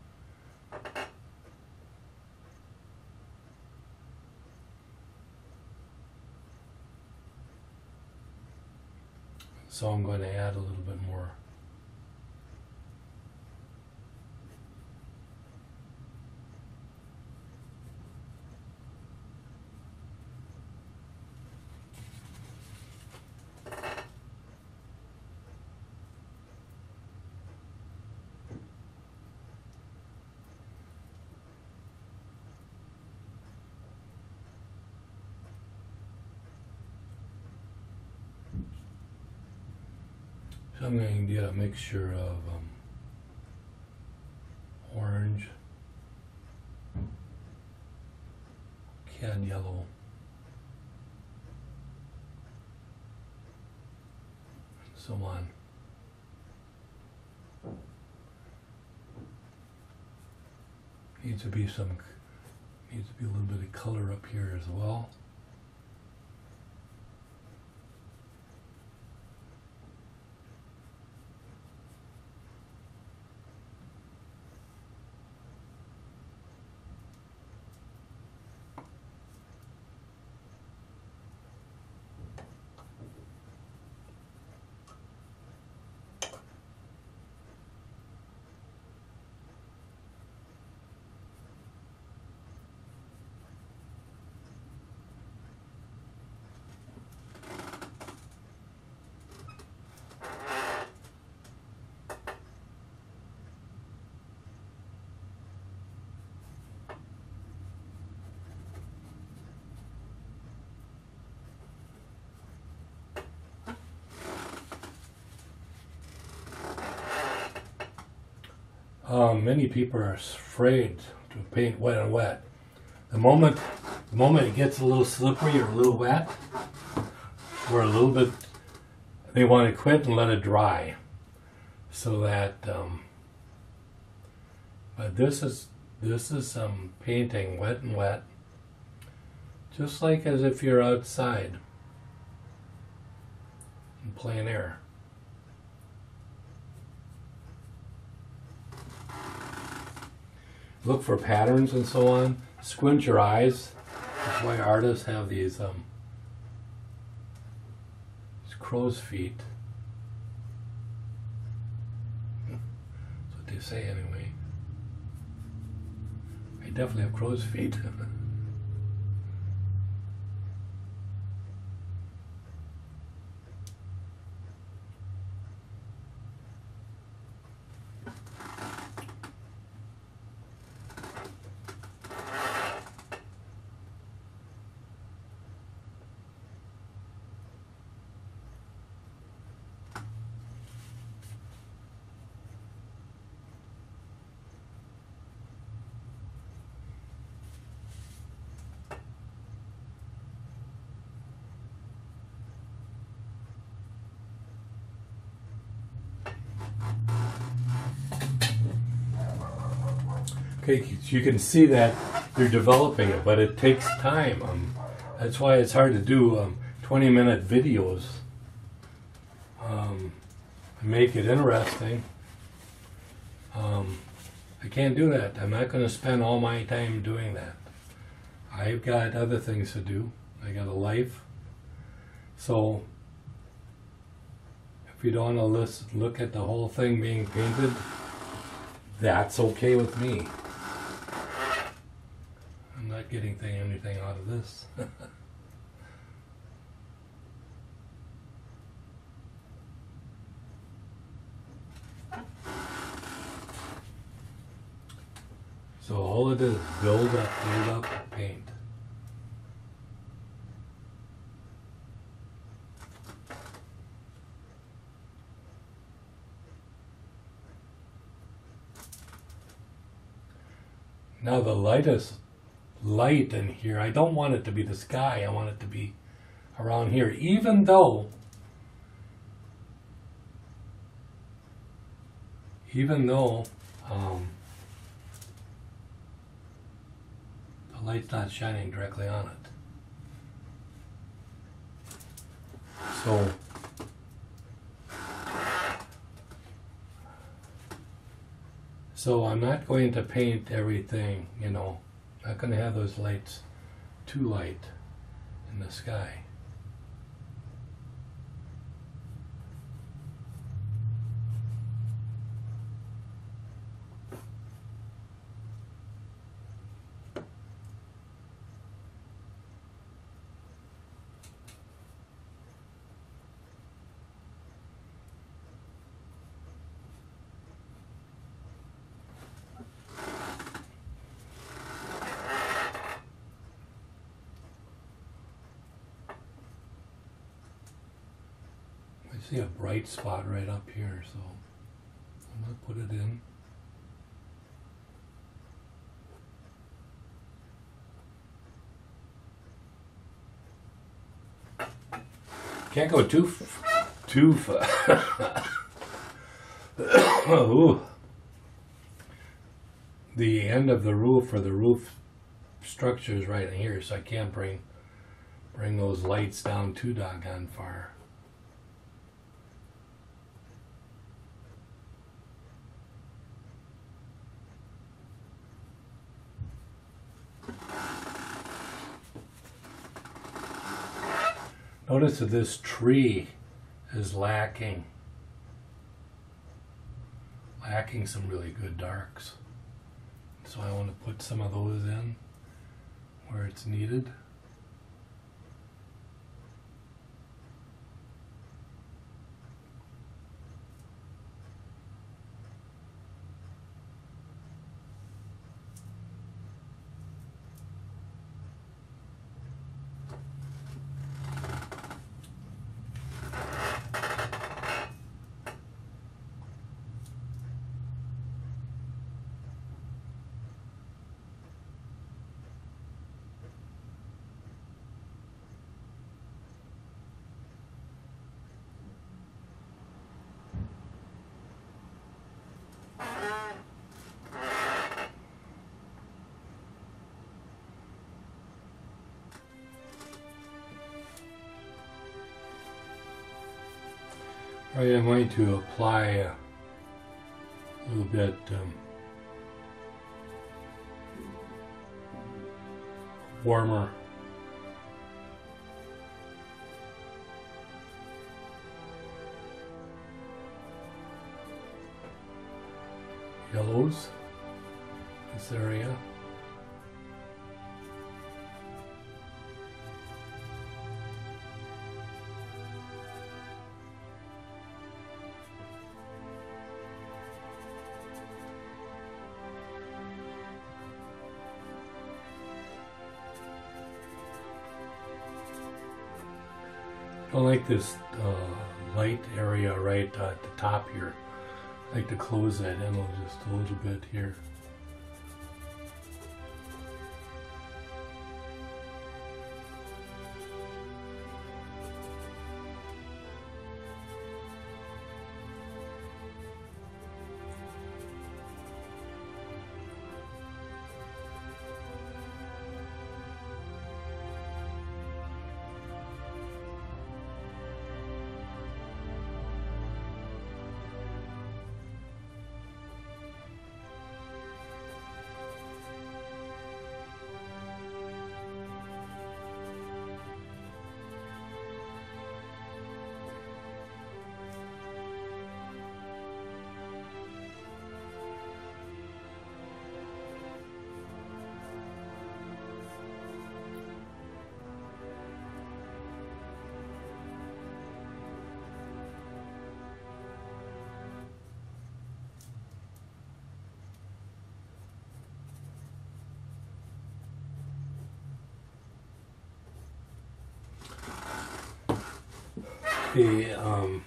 So I'm going to add a little bit more. So I'm going to get a mixture of um, orange, cad yellow, and so on. Needs to be some, needs to be a little bit of color up here as well. Um, many people are afraid to paint wet and wet. The moment, the moment it gets a little slippery or a little wet, or a little bit, they want to quit and let it dry. So that, um, but this is this is um, painting wet and wet, just like as if you're outside in plein air. Look for patterns and so on. Squint your eyes. That's why artists have these, um, these crow's feet. That's what they say anyway. I definitely have crow's feet. Okay, you can see that you're developing it, but it takes time. Um, that's why it's hard to do um, twenty minute videos. Um, make it interesting. Um, I can't do that. I'm not going to spend all my time doing that. I've got other things to do. I got a life. So, if you don't want to listen, look at the whole thing being painted, that's okay with me. I'm not getting thing, anything out of this. So all it is, build up, build up, paint. Now the lightest light in here, I don't want it to be the sky, I want it to be around here, even though even though um, the light's not shining directly on it. So so I'm not going to paint everything, you know, not going to have those lights too light in the sky. I see a bright spot right up here, so I'm going to put it in. Can't go too f too far. Ooh. The end of the roof or the roof structure is right in here, so I can't bring bring those lights down too doggone far. Notice that this tree is lacking, lacking some really good darks. So I want to put some of those in where it's needed. Right, I'm going to apply a little bit um, warmer yellows, this area. I like this uh, light area right uh, at the top here. I like to close that in just a little bit here. The um,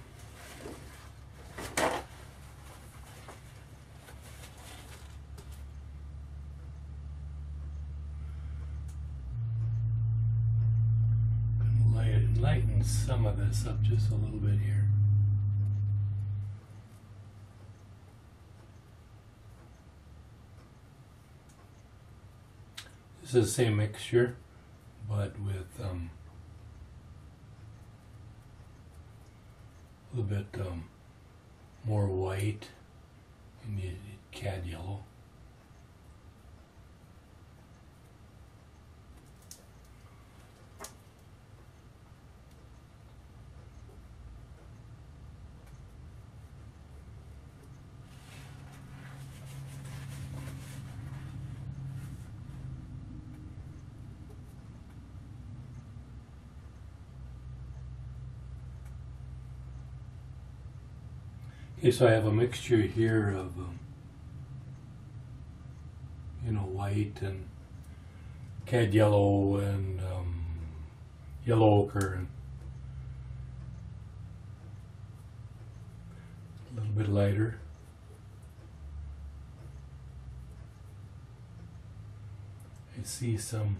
light, lighten some of this up just a little bit here. This is the same mixture, but with um, a little bit um, more white and the cad yellow. Okay, so I have a mixture here of, um, you know, white and cad yellow and um, yellow ochre and a little bit lighter. I see some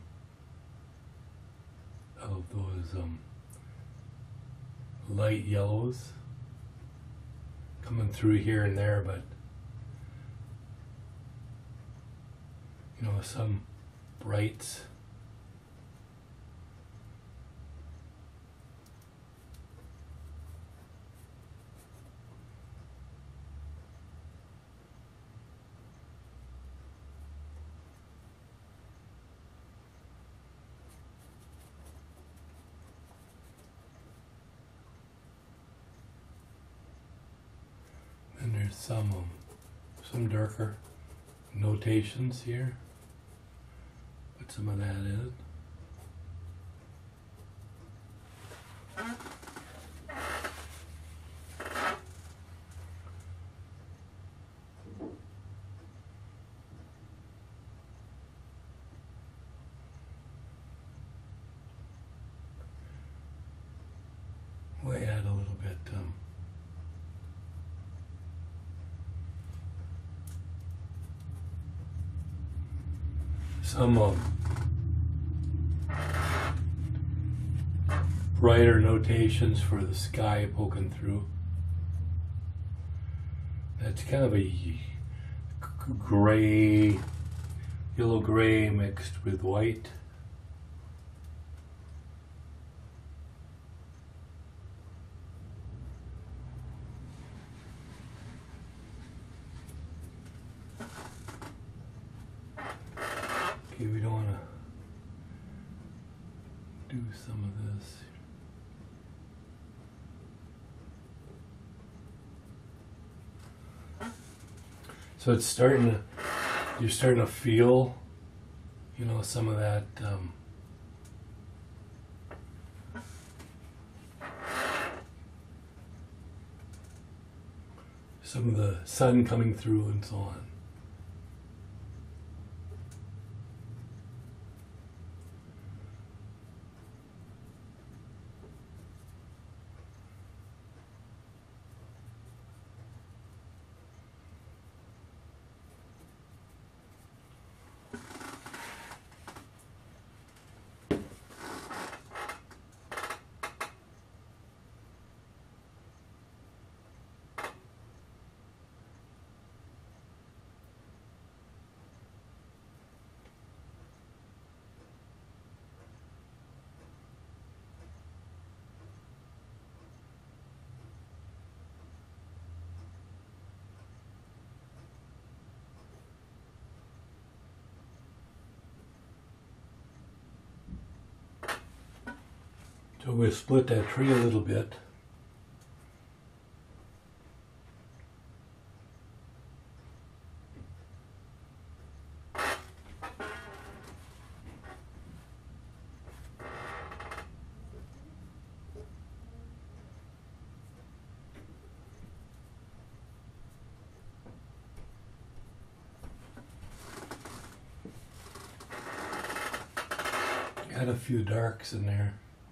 of those um, light yellows coming through here and there, but you know, some brights. And there's some um, some darker notations here. Put some of that in. We'll add a little bit um, some um, brighter notations for the sky poking through. That's kind of a gray, yellow gray mixed with white. Okay, we don't want to do some of this. So it's starting to, you're starting to feel, you know, some of that um, some of the sun coming through and so on. So we'll split that tree a little bit. Got a few darks in there.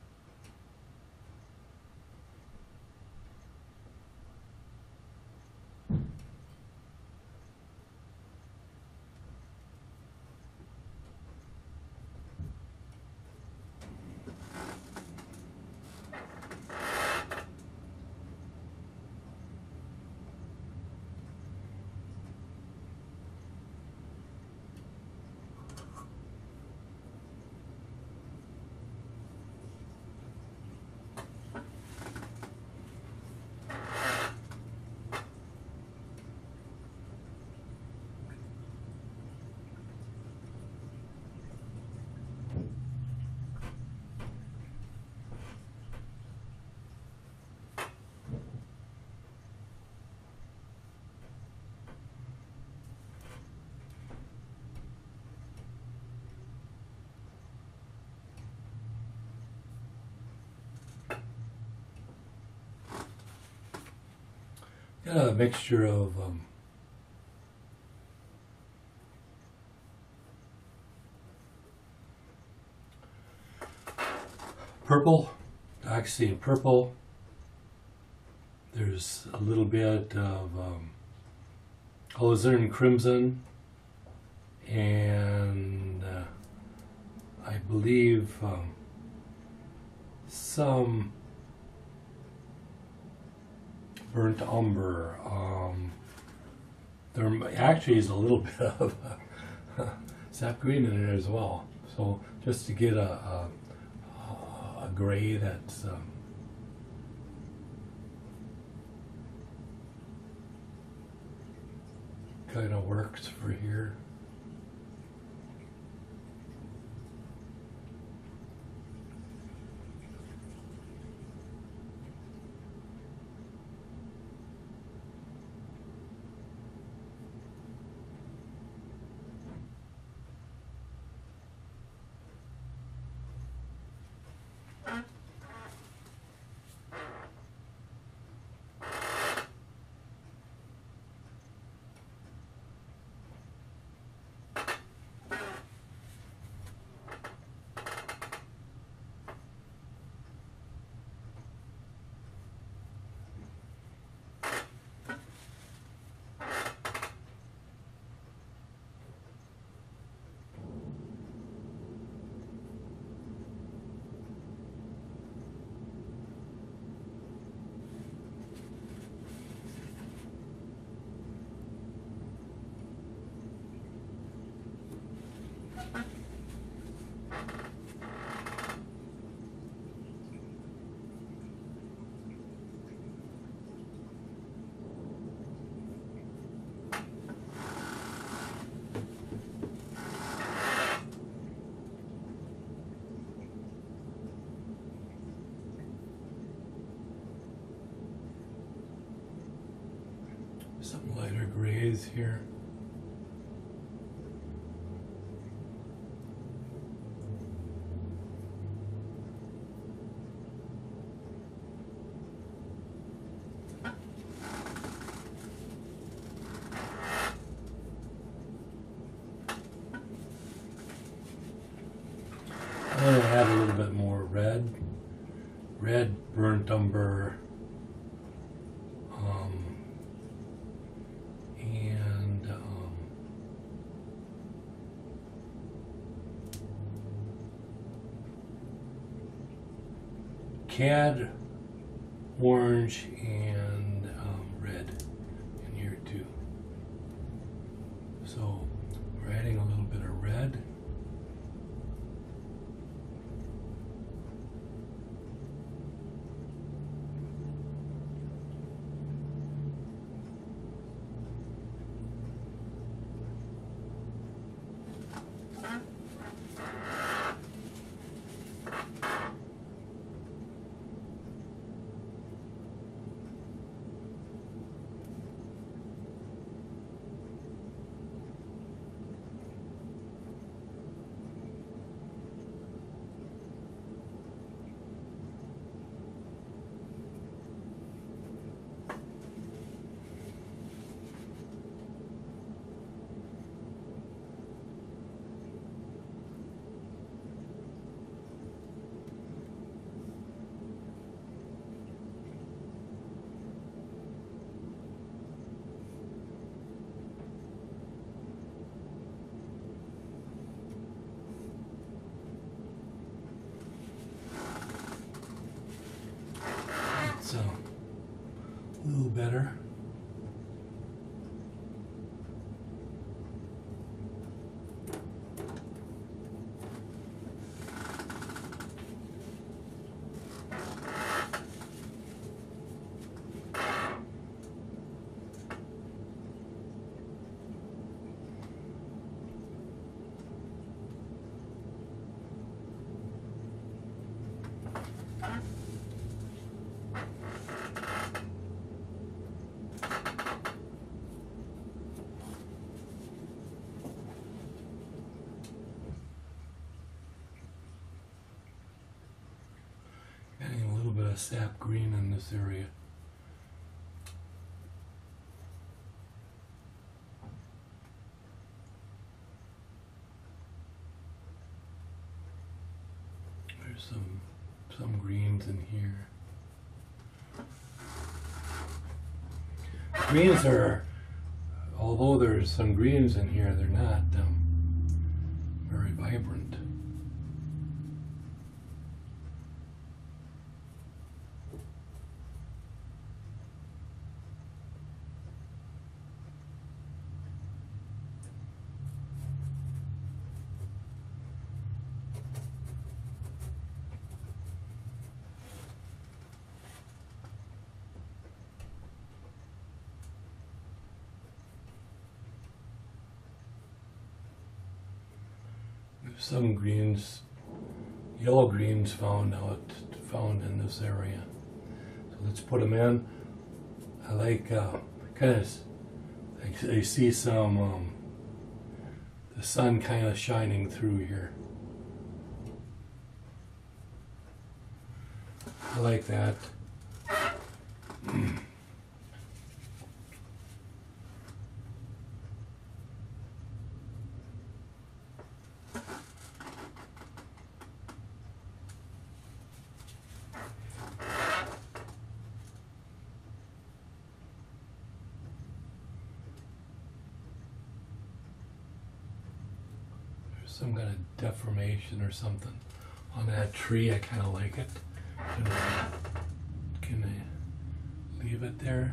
Got a mixture of um, purple, actually purple. There's a little bit of um, alizarin crimson, and uh, I believe um, some burnt umber. Um, there actually is a little bit of uh, sap green in there as well. So just to get a, a, a gray that's um, kind of works for here. some lighter grays here. I'm going to add a little bit more red, red burnt umber, um, and um, cad orange and um, red in here too. So we're adding a little bit of red. So, a little better. Adding a little bit of sap green in this area. There's some some greens in here. Greens are, although there's some greens in here, they're not um, very vibrant. Some greens, yellow greens found out, found in this area. So let's put them in. I like, uh, kind of, I, I see some, um, the sun kind of shining through here. I like that. Some kind of deformation or something on that tree. I kind of like it. Can I, can I leave it there?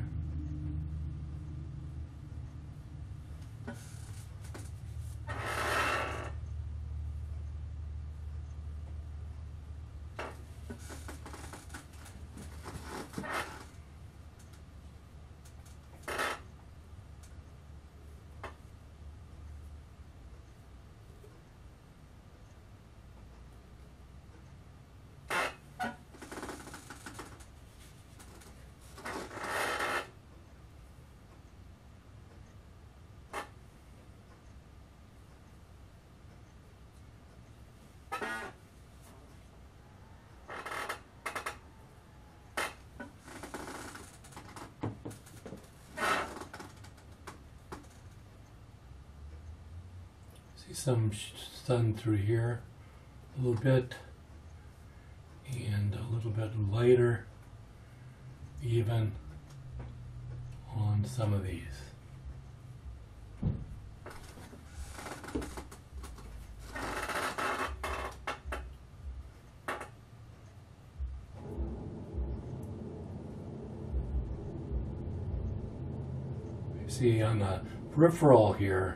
See some sun through here a little bit, and a little bit lighter even on some of these. You see on the peripheral here,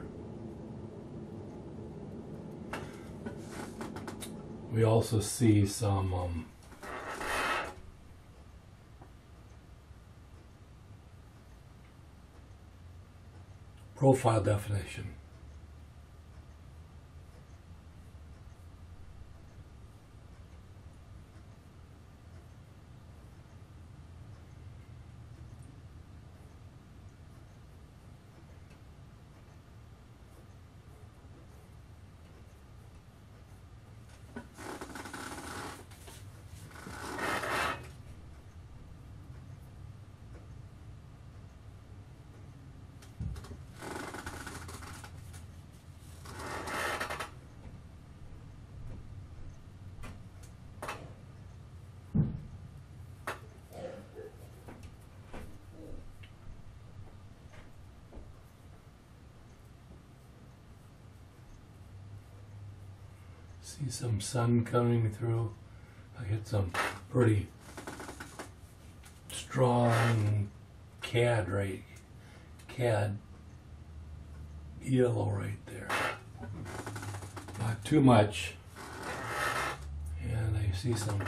we also see some um, profile definition. See some sun coming through. I hit some pretty strong cad right, cad yellow right there. Not too much. And I see some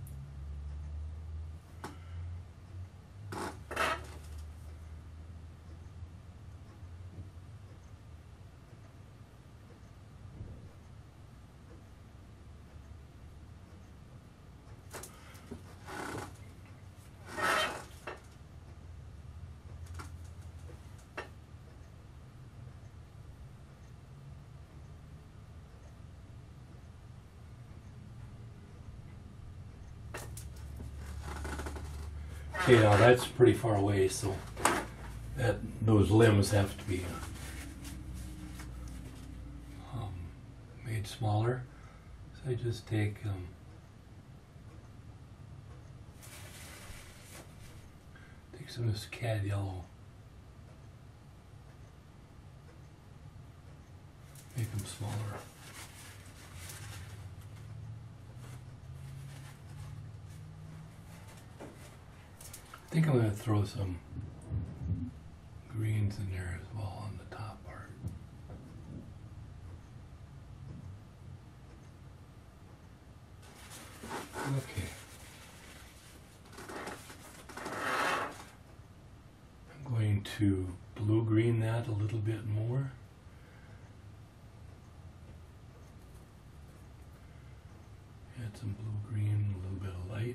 Okay, now that's pretty far away, so that those limbs have to be um, made smaller. So I just take um, take some of this cad yellow, make them smaller. I think I'm going to throw some greens in there as well on the top part. Okay. I'm going to blue-green that a little bit more. Add some blue-green, a little bit of light.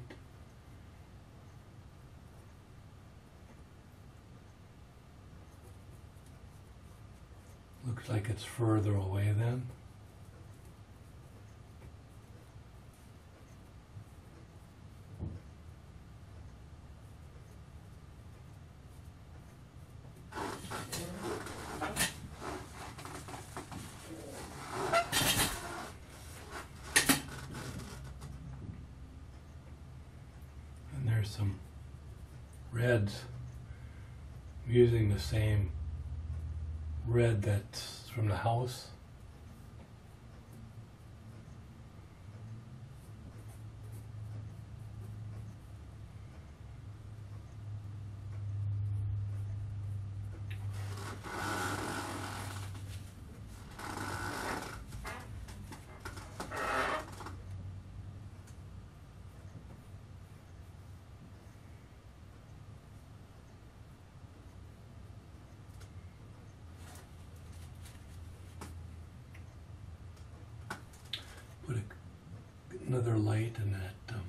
Looks like it's further away then. And there's some reds. I'm using the same red that's from the house. Put a, another light in that um,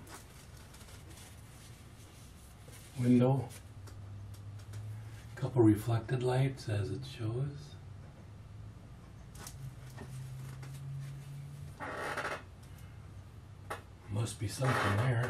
window. A couple reflected lights as it shows. Must be something there.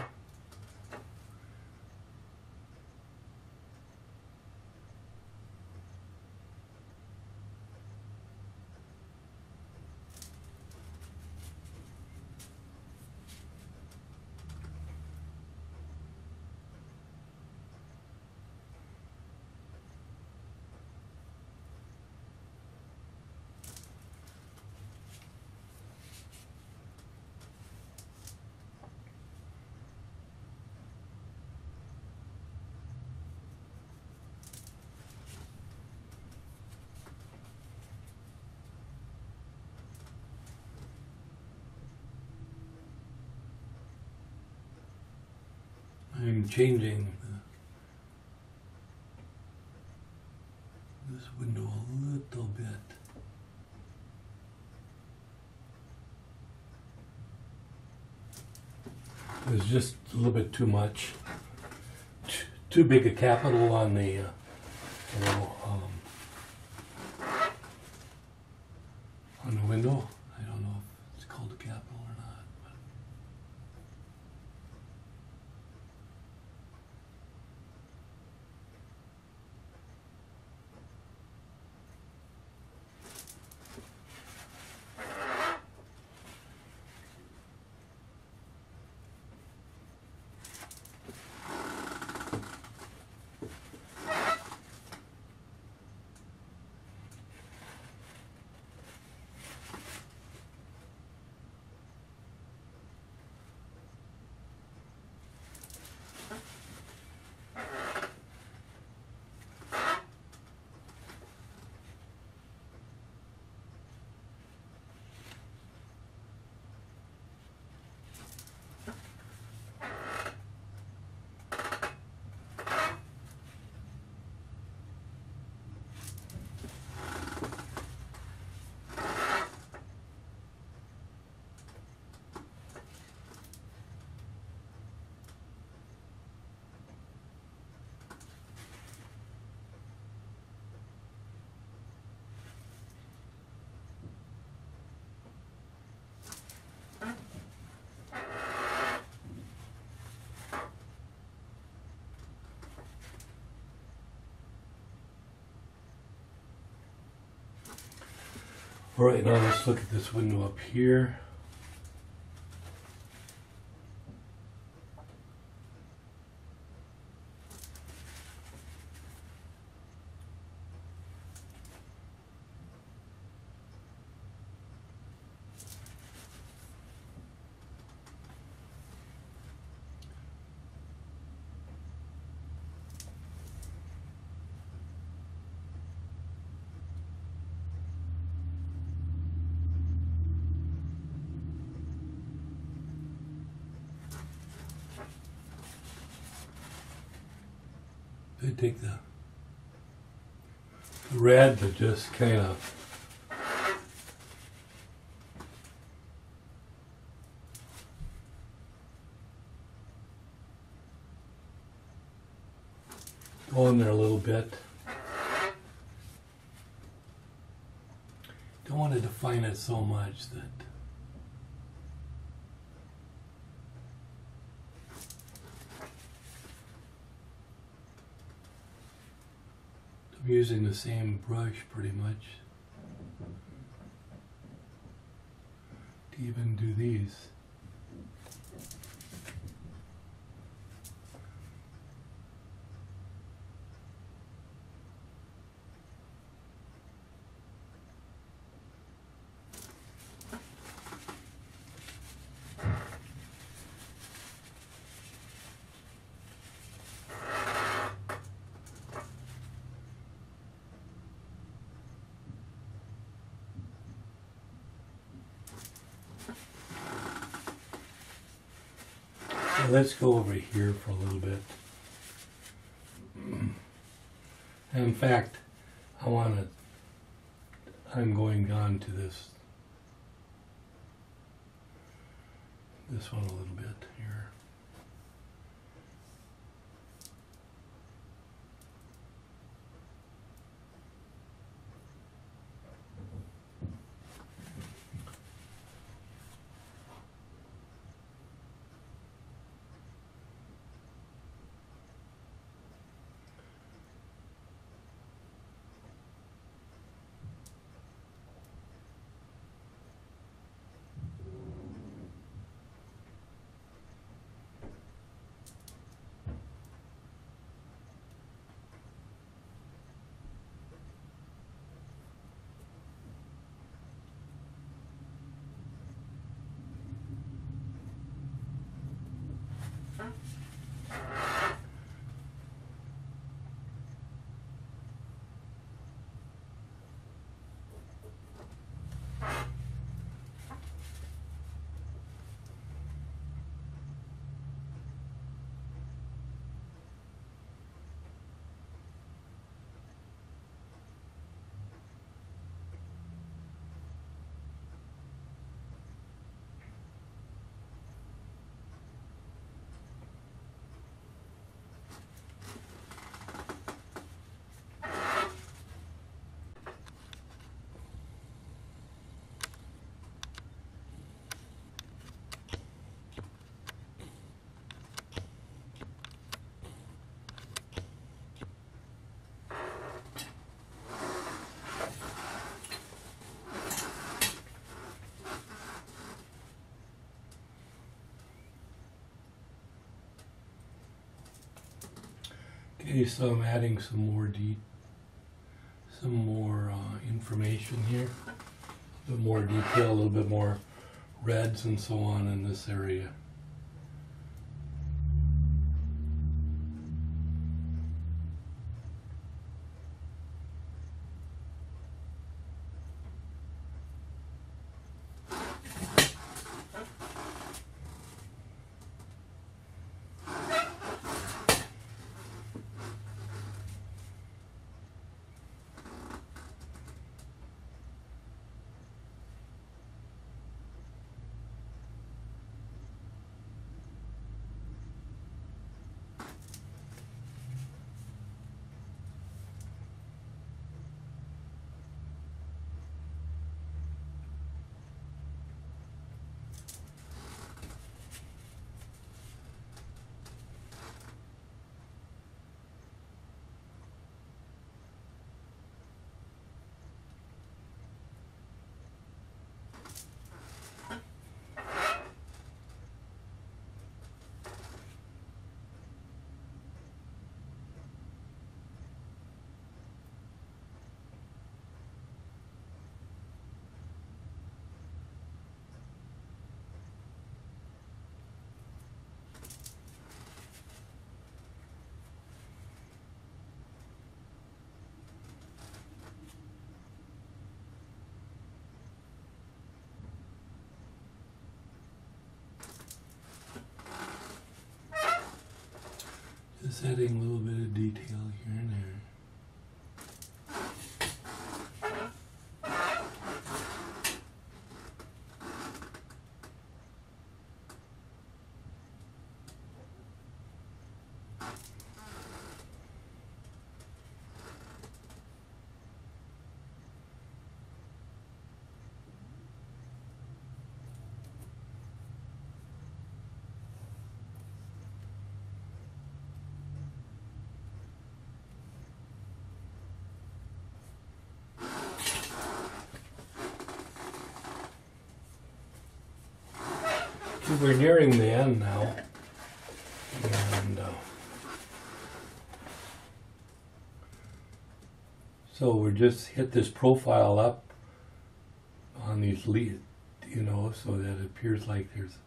I'm changing the, this window a little bit. It was just a little bit too much. T too big a capital on the, uh, you know, um, on the window. I don't know if it's called a capital or not. But. All right, now let's look at this window up here. I take the, the red to just kind of go in there a little bit. Don't want to define it so much that I'm using the same brush pretty much to even do these. Let's go over here for a little bit. And in fact, I want to, I'm going on to this, this one a little bit here. Okay, so I'm adding some more de some more uh, information here, a bit more detail, a little bit more reds and so on in this area. Just adding a little bit of detail here and there. We're nearing the end now, and uh, so we're just hit this profile up on these leaves, you know, so that it appears like there's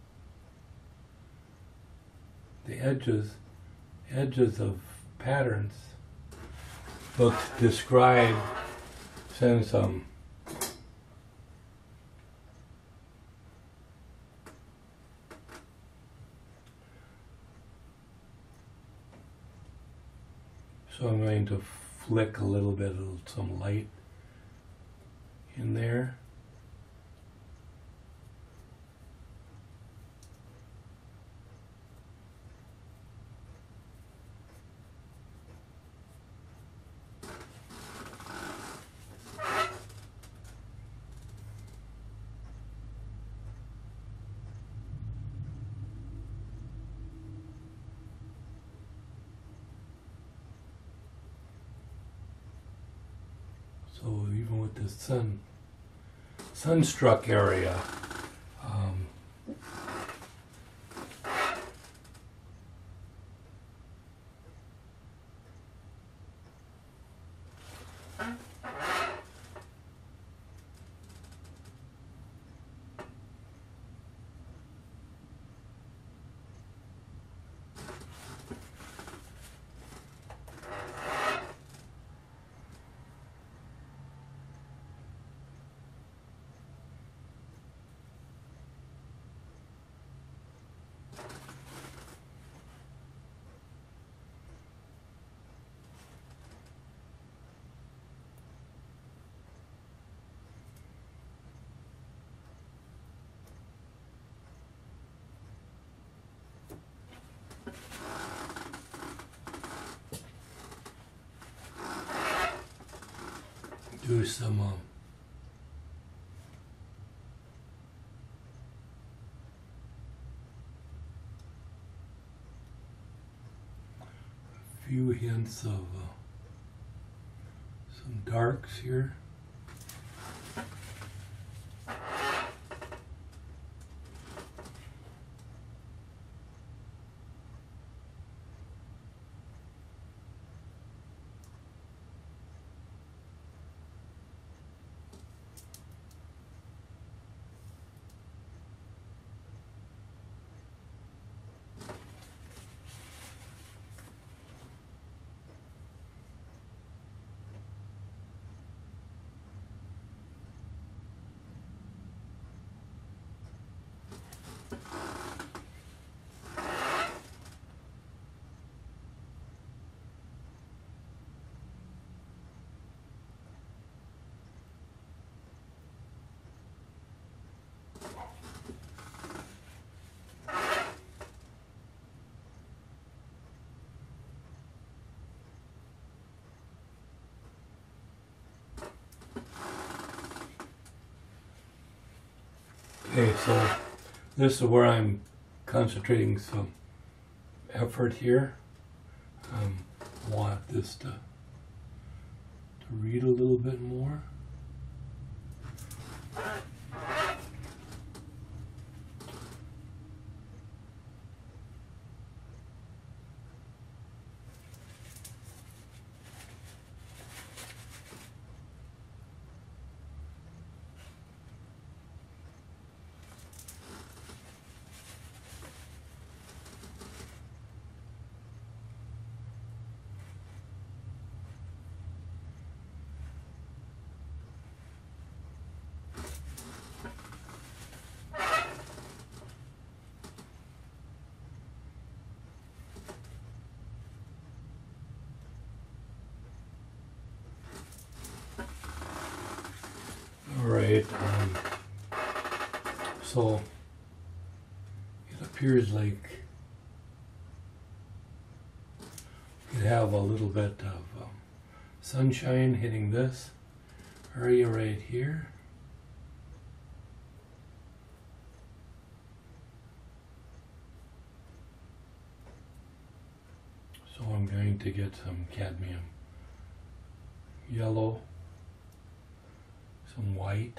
the edges, edges of patterns, look to describe, send some So I'm going to flick a little bit of some light in there. So even with the sun, sunstruck area, um, do some um, few hints of uh, some darks here. Okay, so this is where I'm concentrating some effort here. Um, I want this to, to read a little bit more. Alright, um, so it appears like you have a little bit of um, sunshine hitting this area right here. So I'm going to get some cadmium yellow, some white,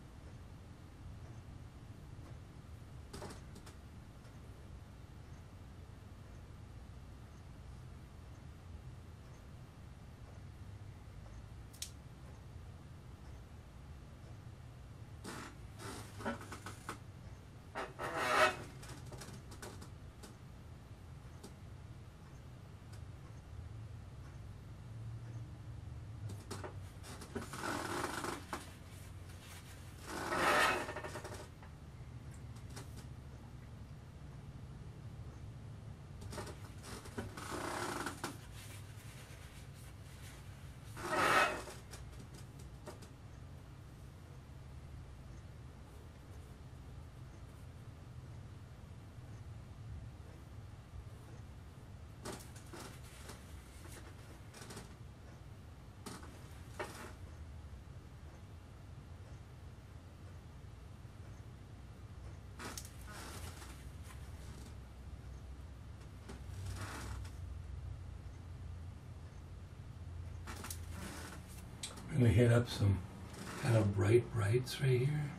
I'm going to hit up some kind of bright brights right here.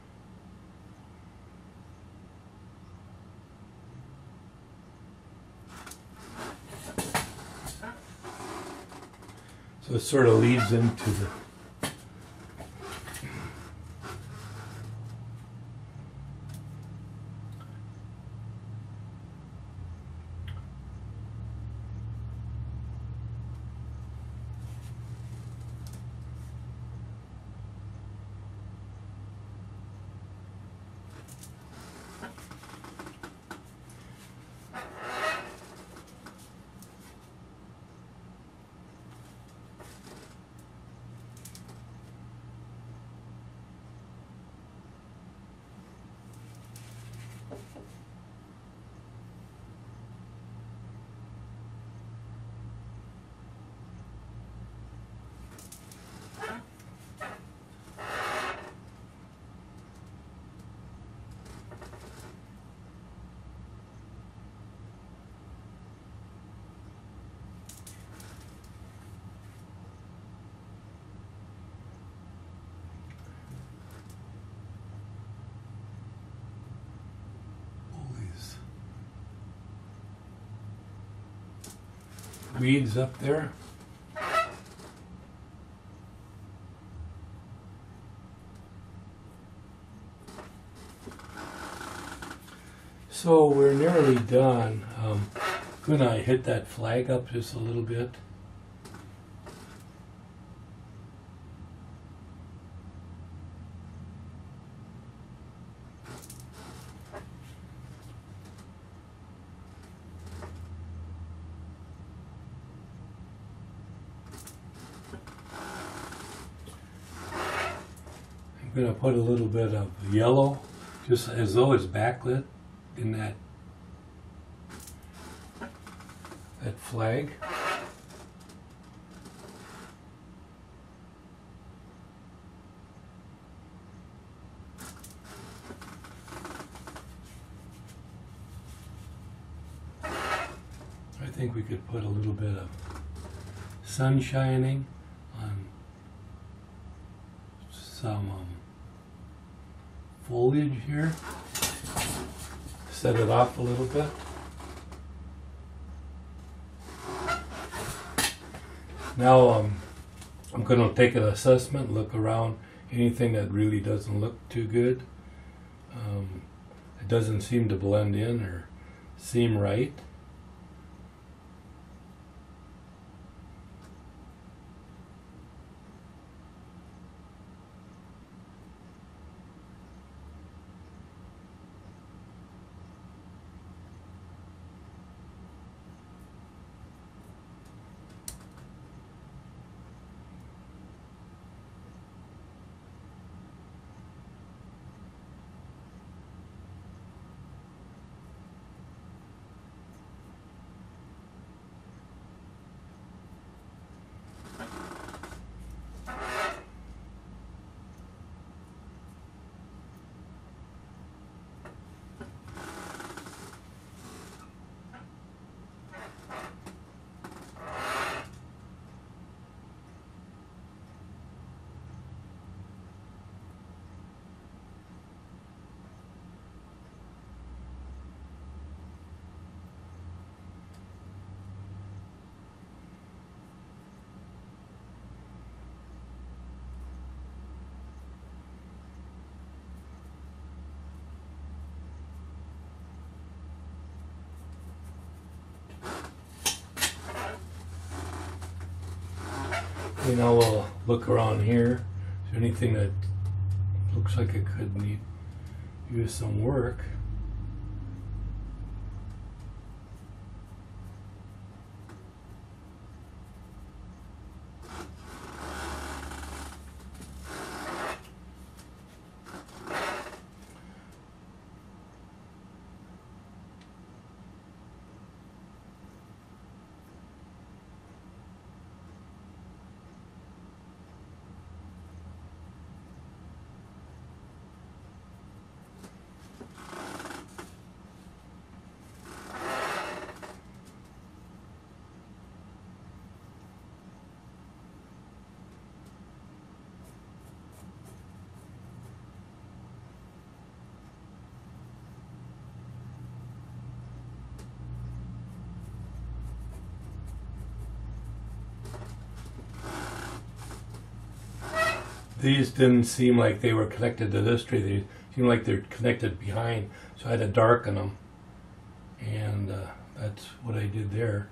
So it sort of leads into the weeds up there. So we're nearly done. Um, Could I hit that flag up just a little bit? I'm going to put a little bit of yellow, just as though it's backlit in that that flag. think we could put a little bit of sun shining on some um, foliage here. Set it off a little bit. Now um, I'm going to take an assessment, look around anything that really doesn't look too good. Um, it doesn't seem to blend in or seem right. You know, we'll look around here. Is there anything that looks like it could need use some work? These didn't seem like they were connected to this tree. They seem like they're connected behind, so I had to darken them. And uh, that's what I did there.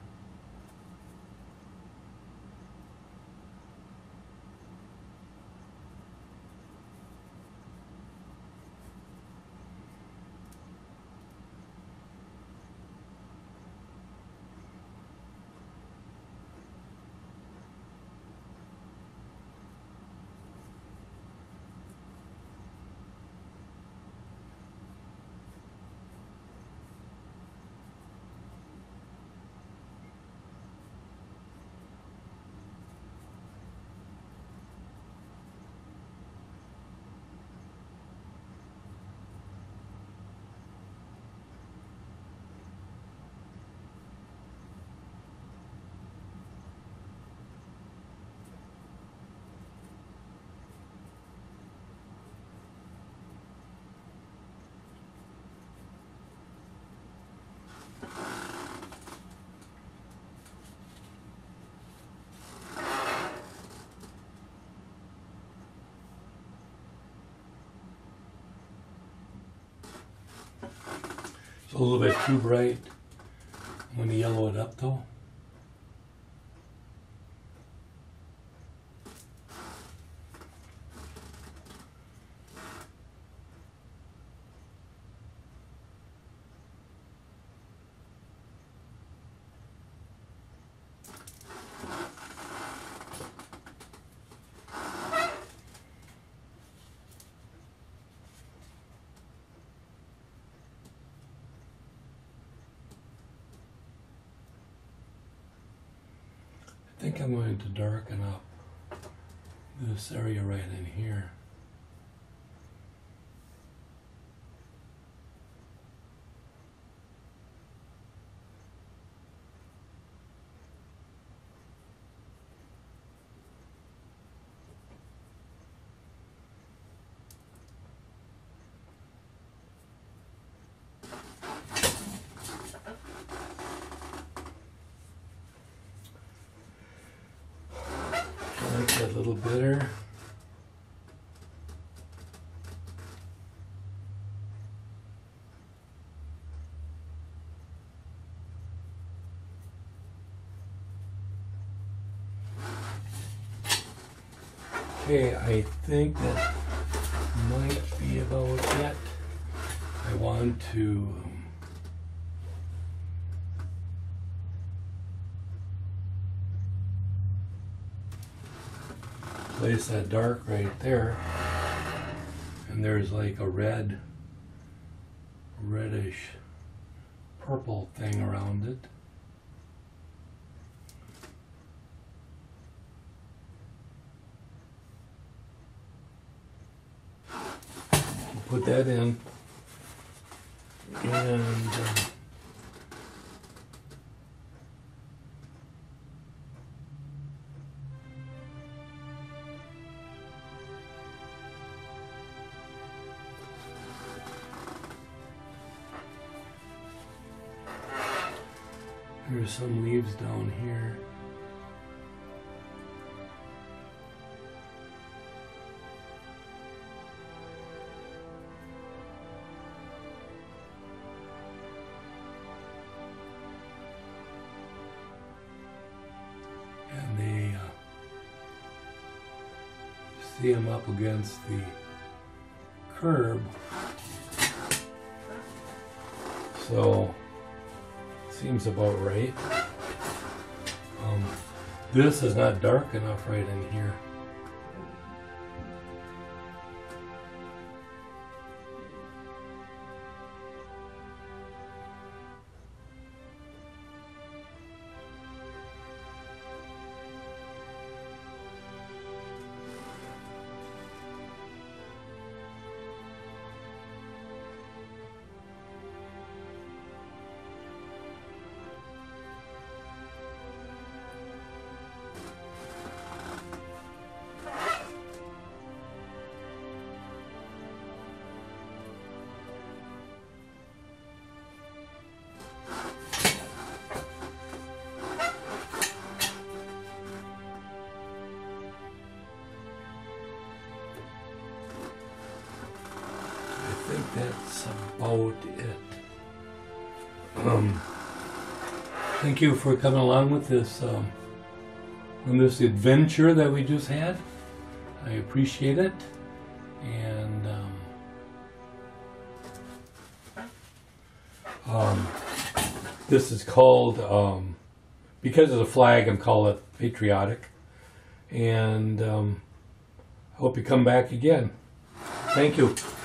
It's a little bit too bright. I'm going to yellow it up though. I think I'm going to darken up this area right in here. a little bitter. Okay, I think that might be about it. I want to um, place that dark right there, and there's like a red, reddish purple thing around it. Put that in, and uh, there's some leaves down here. And they uh, see them up against the curb. So seems about right. Um, this is not dark enough right in here. I think that's about it. Um, thank you for coming along with this um, on this adventure that we just had. I appreciate it, and um, um, this is called um, because of the flag. I'm calling it patriotic, and um, I hope you come back again. Thank you.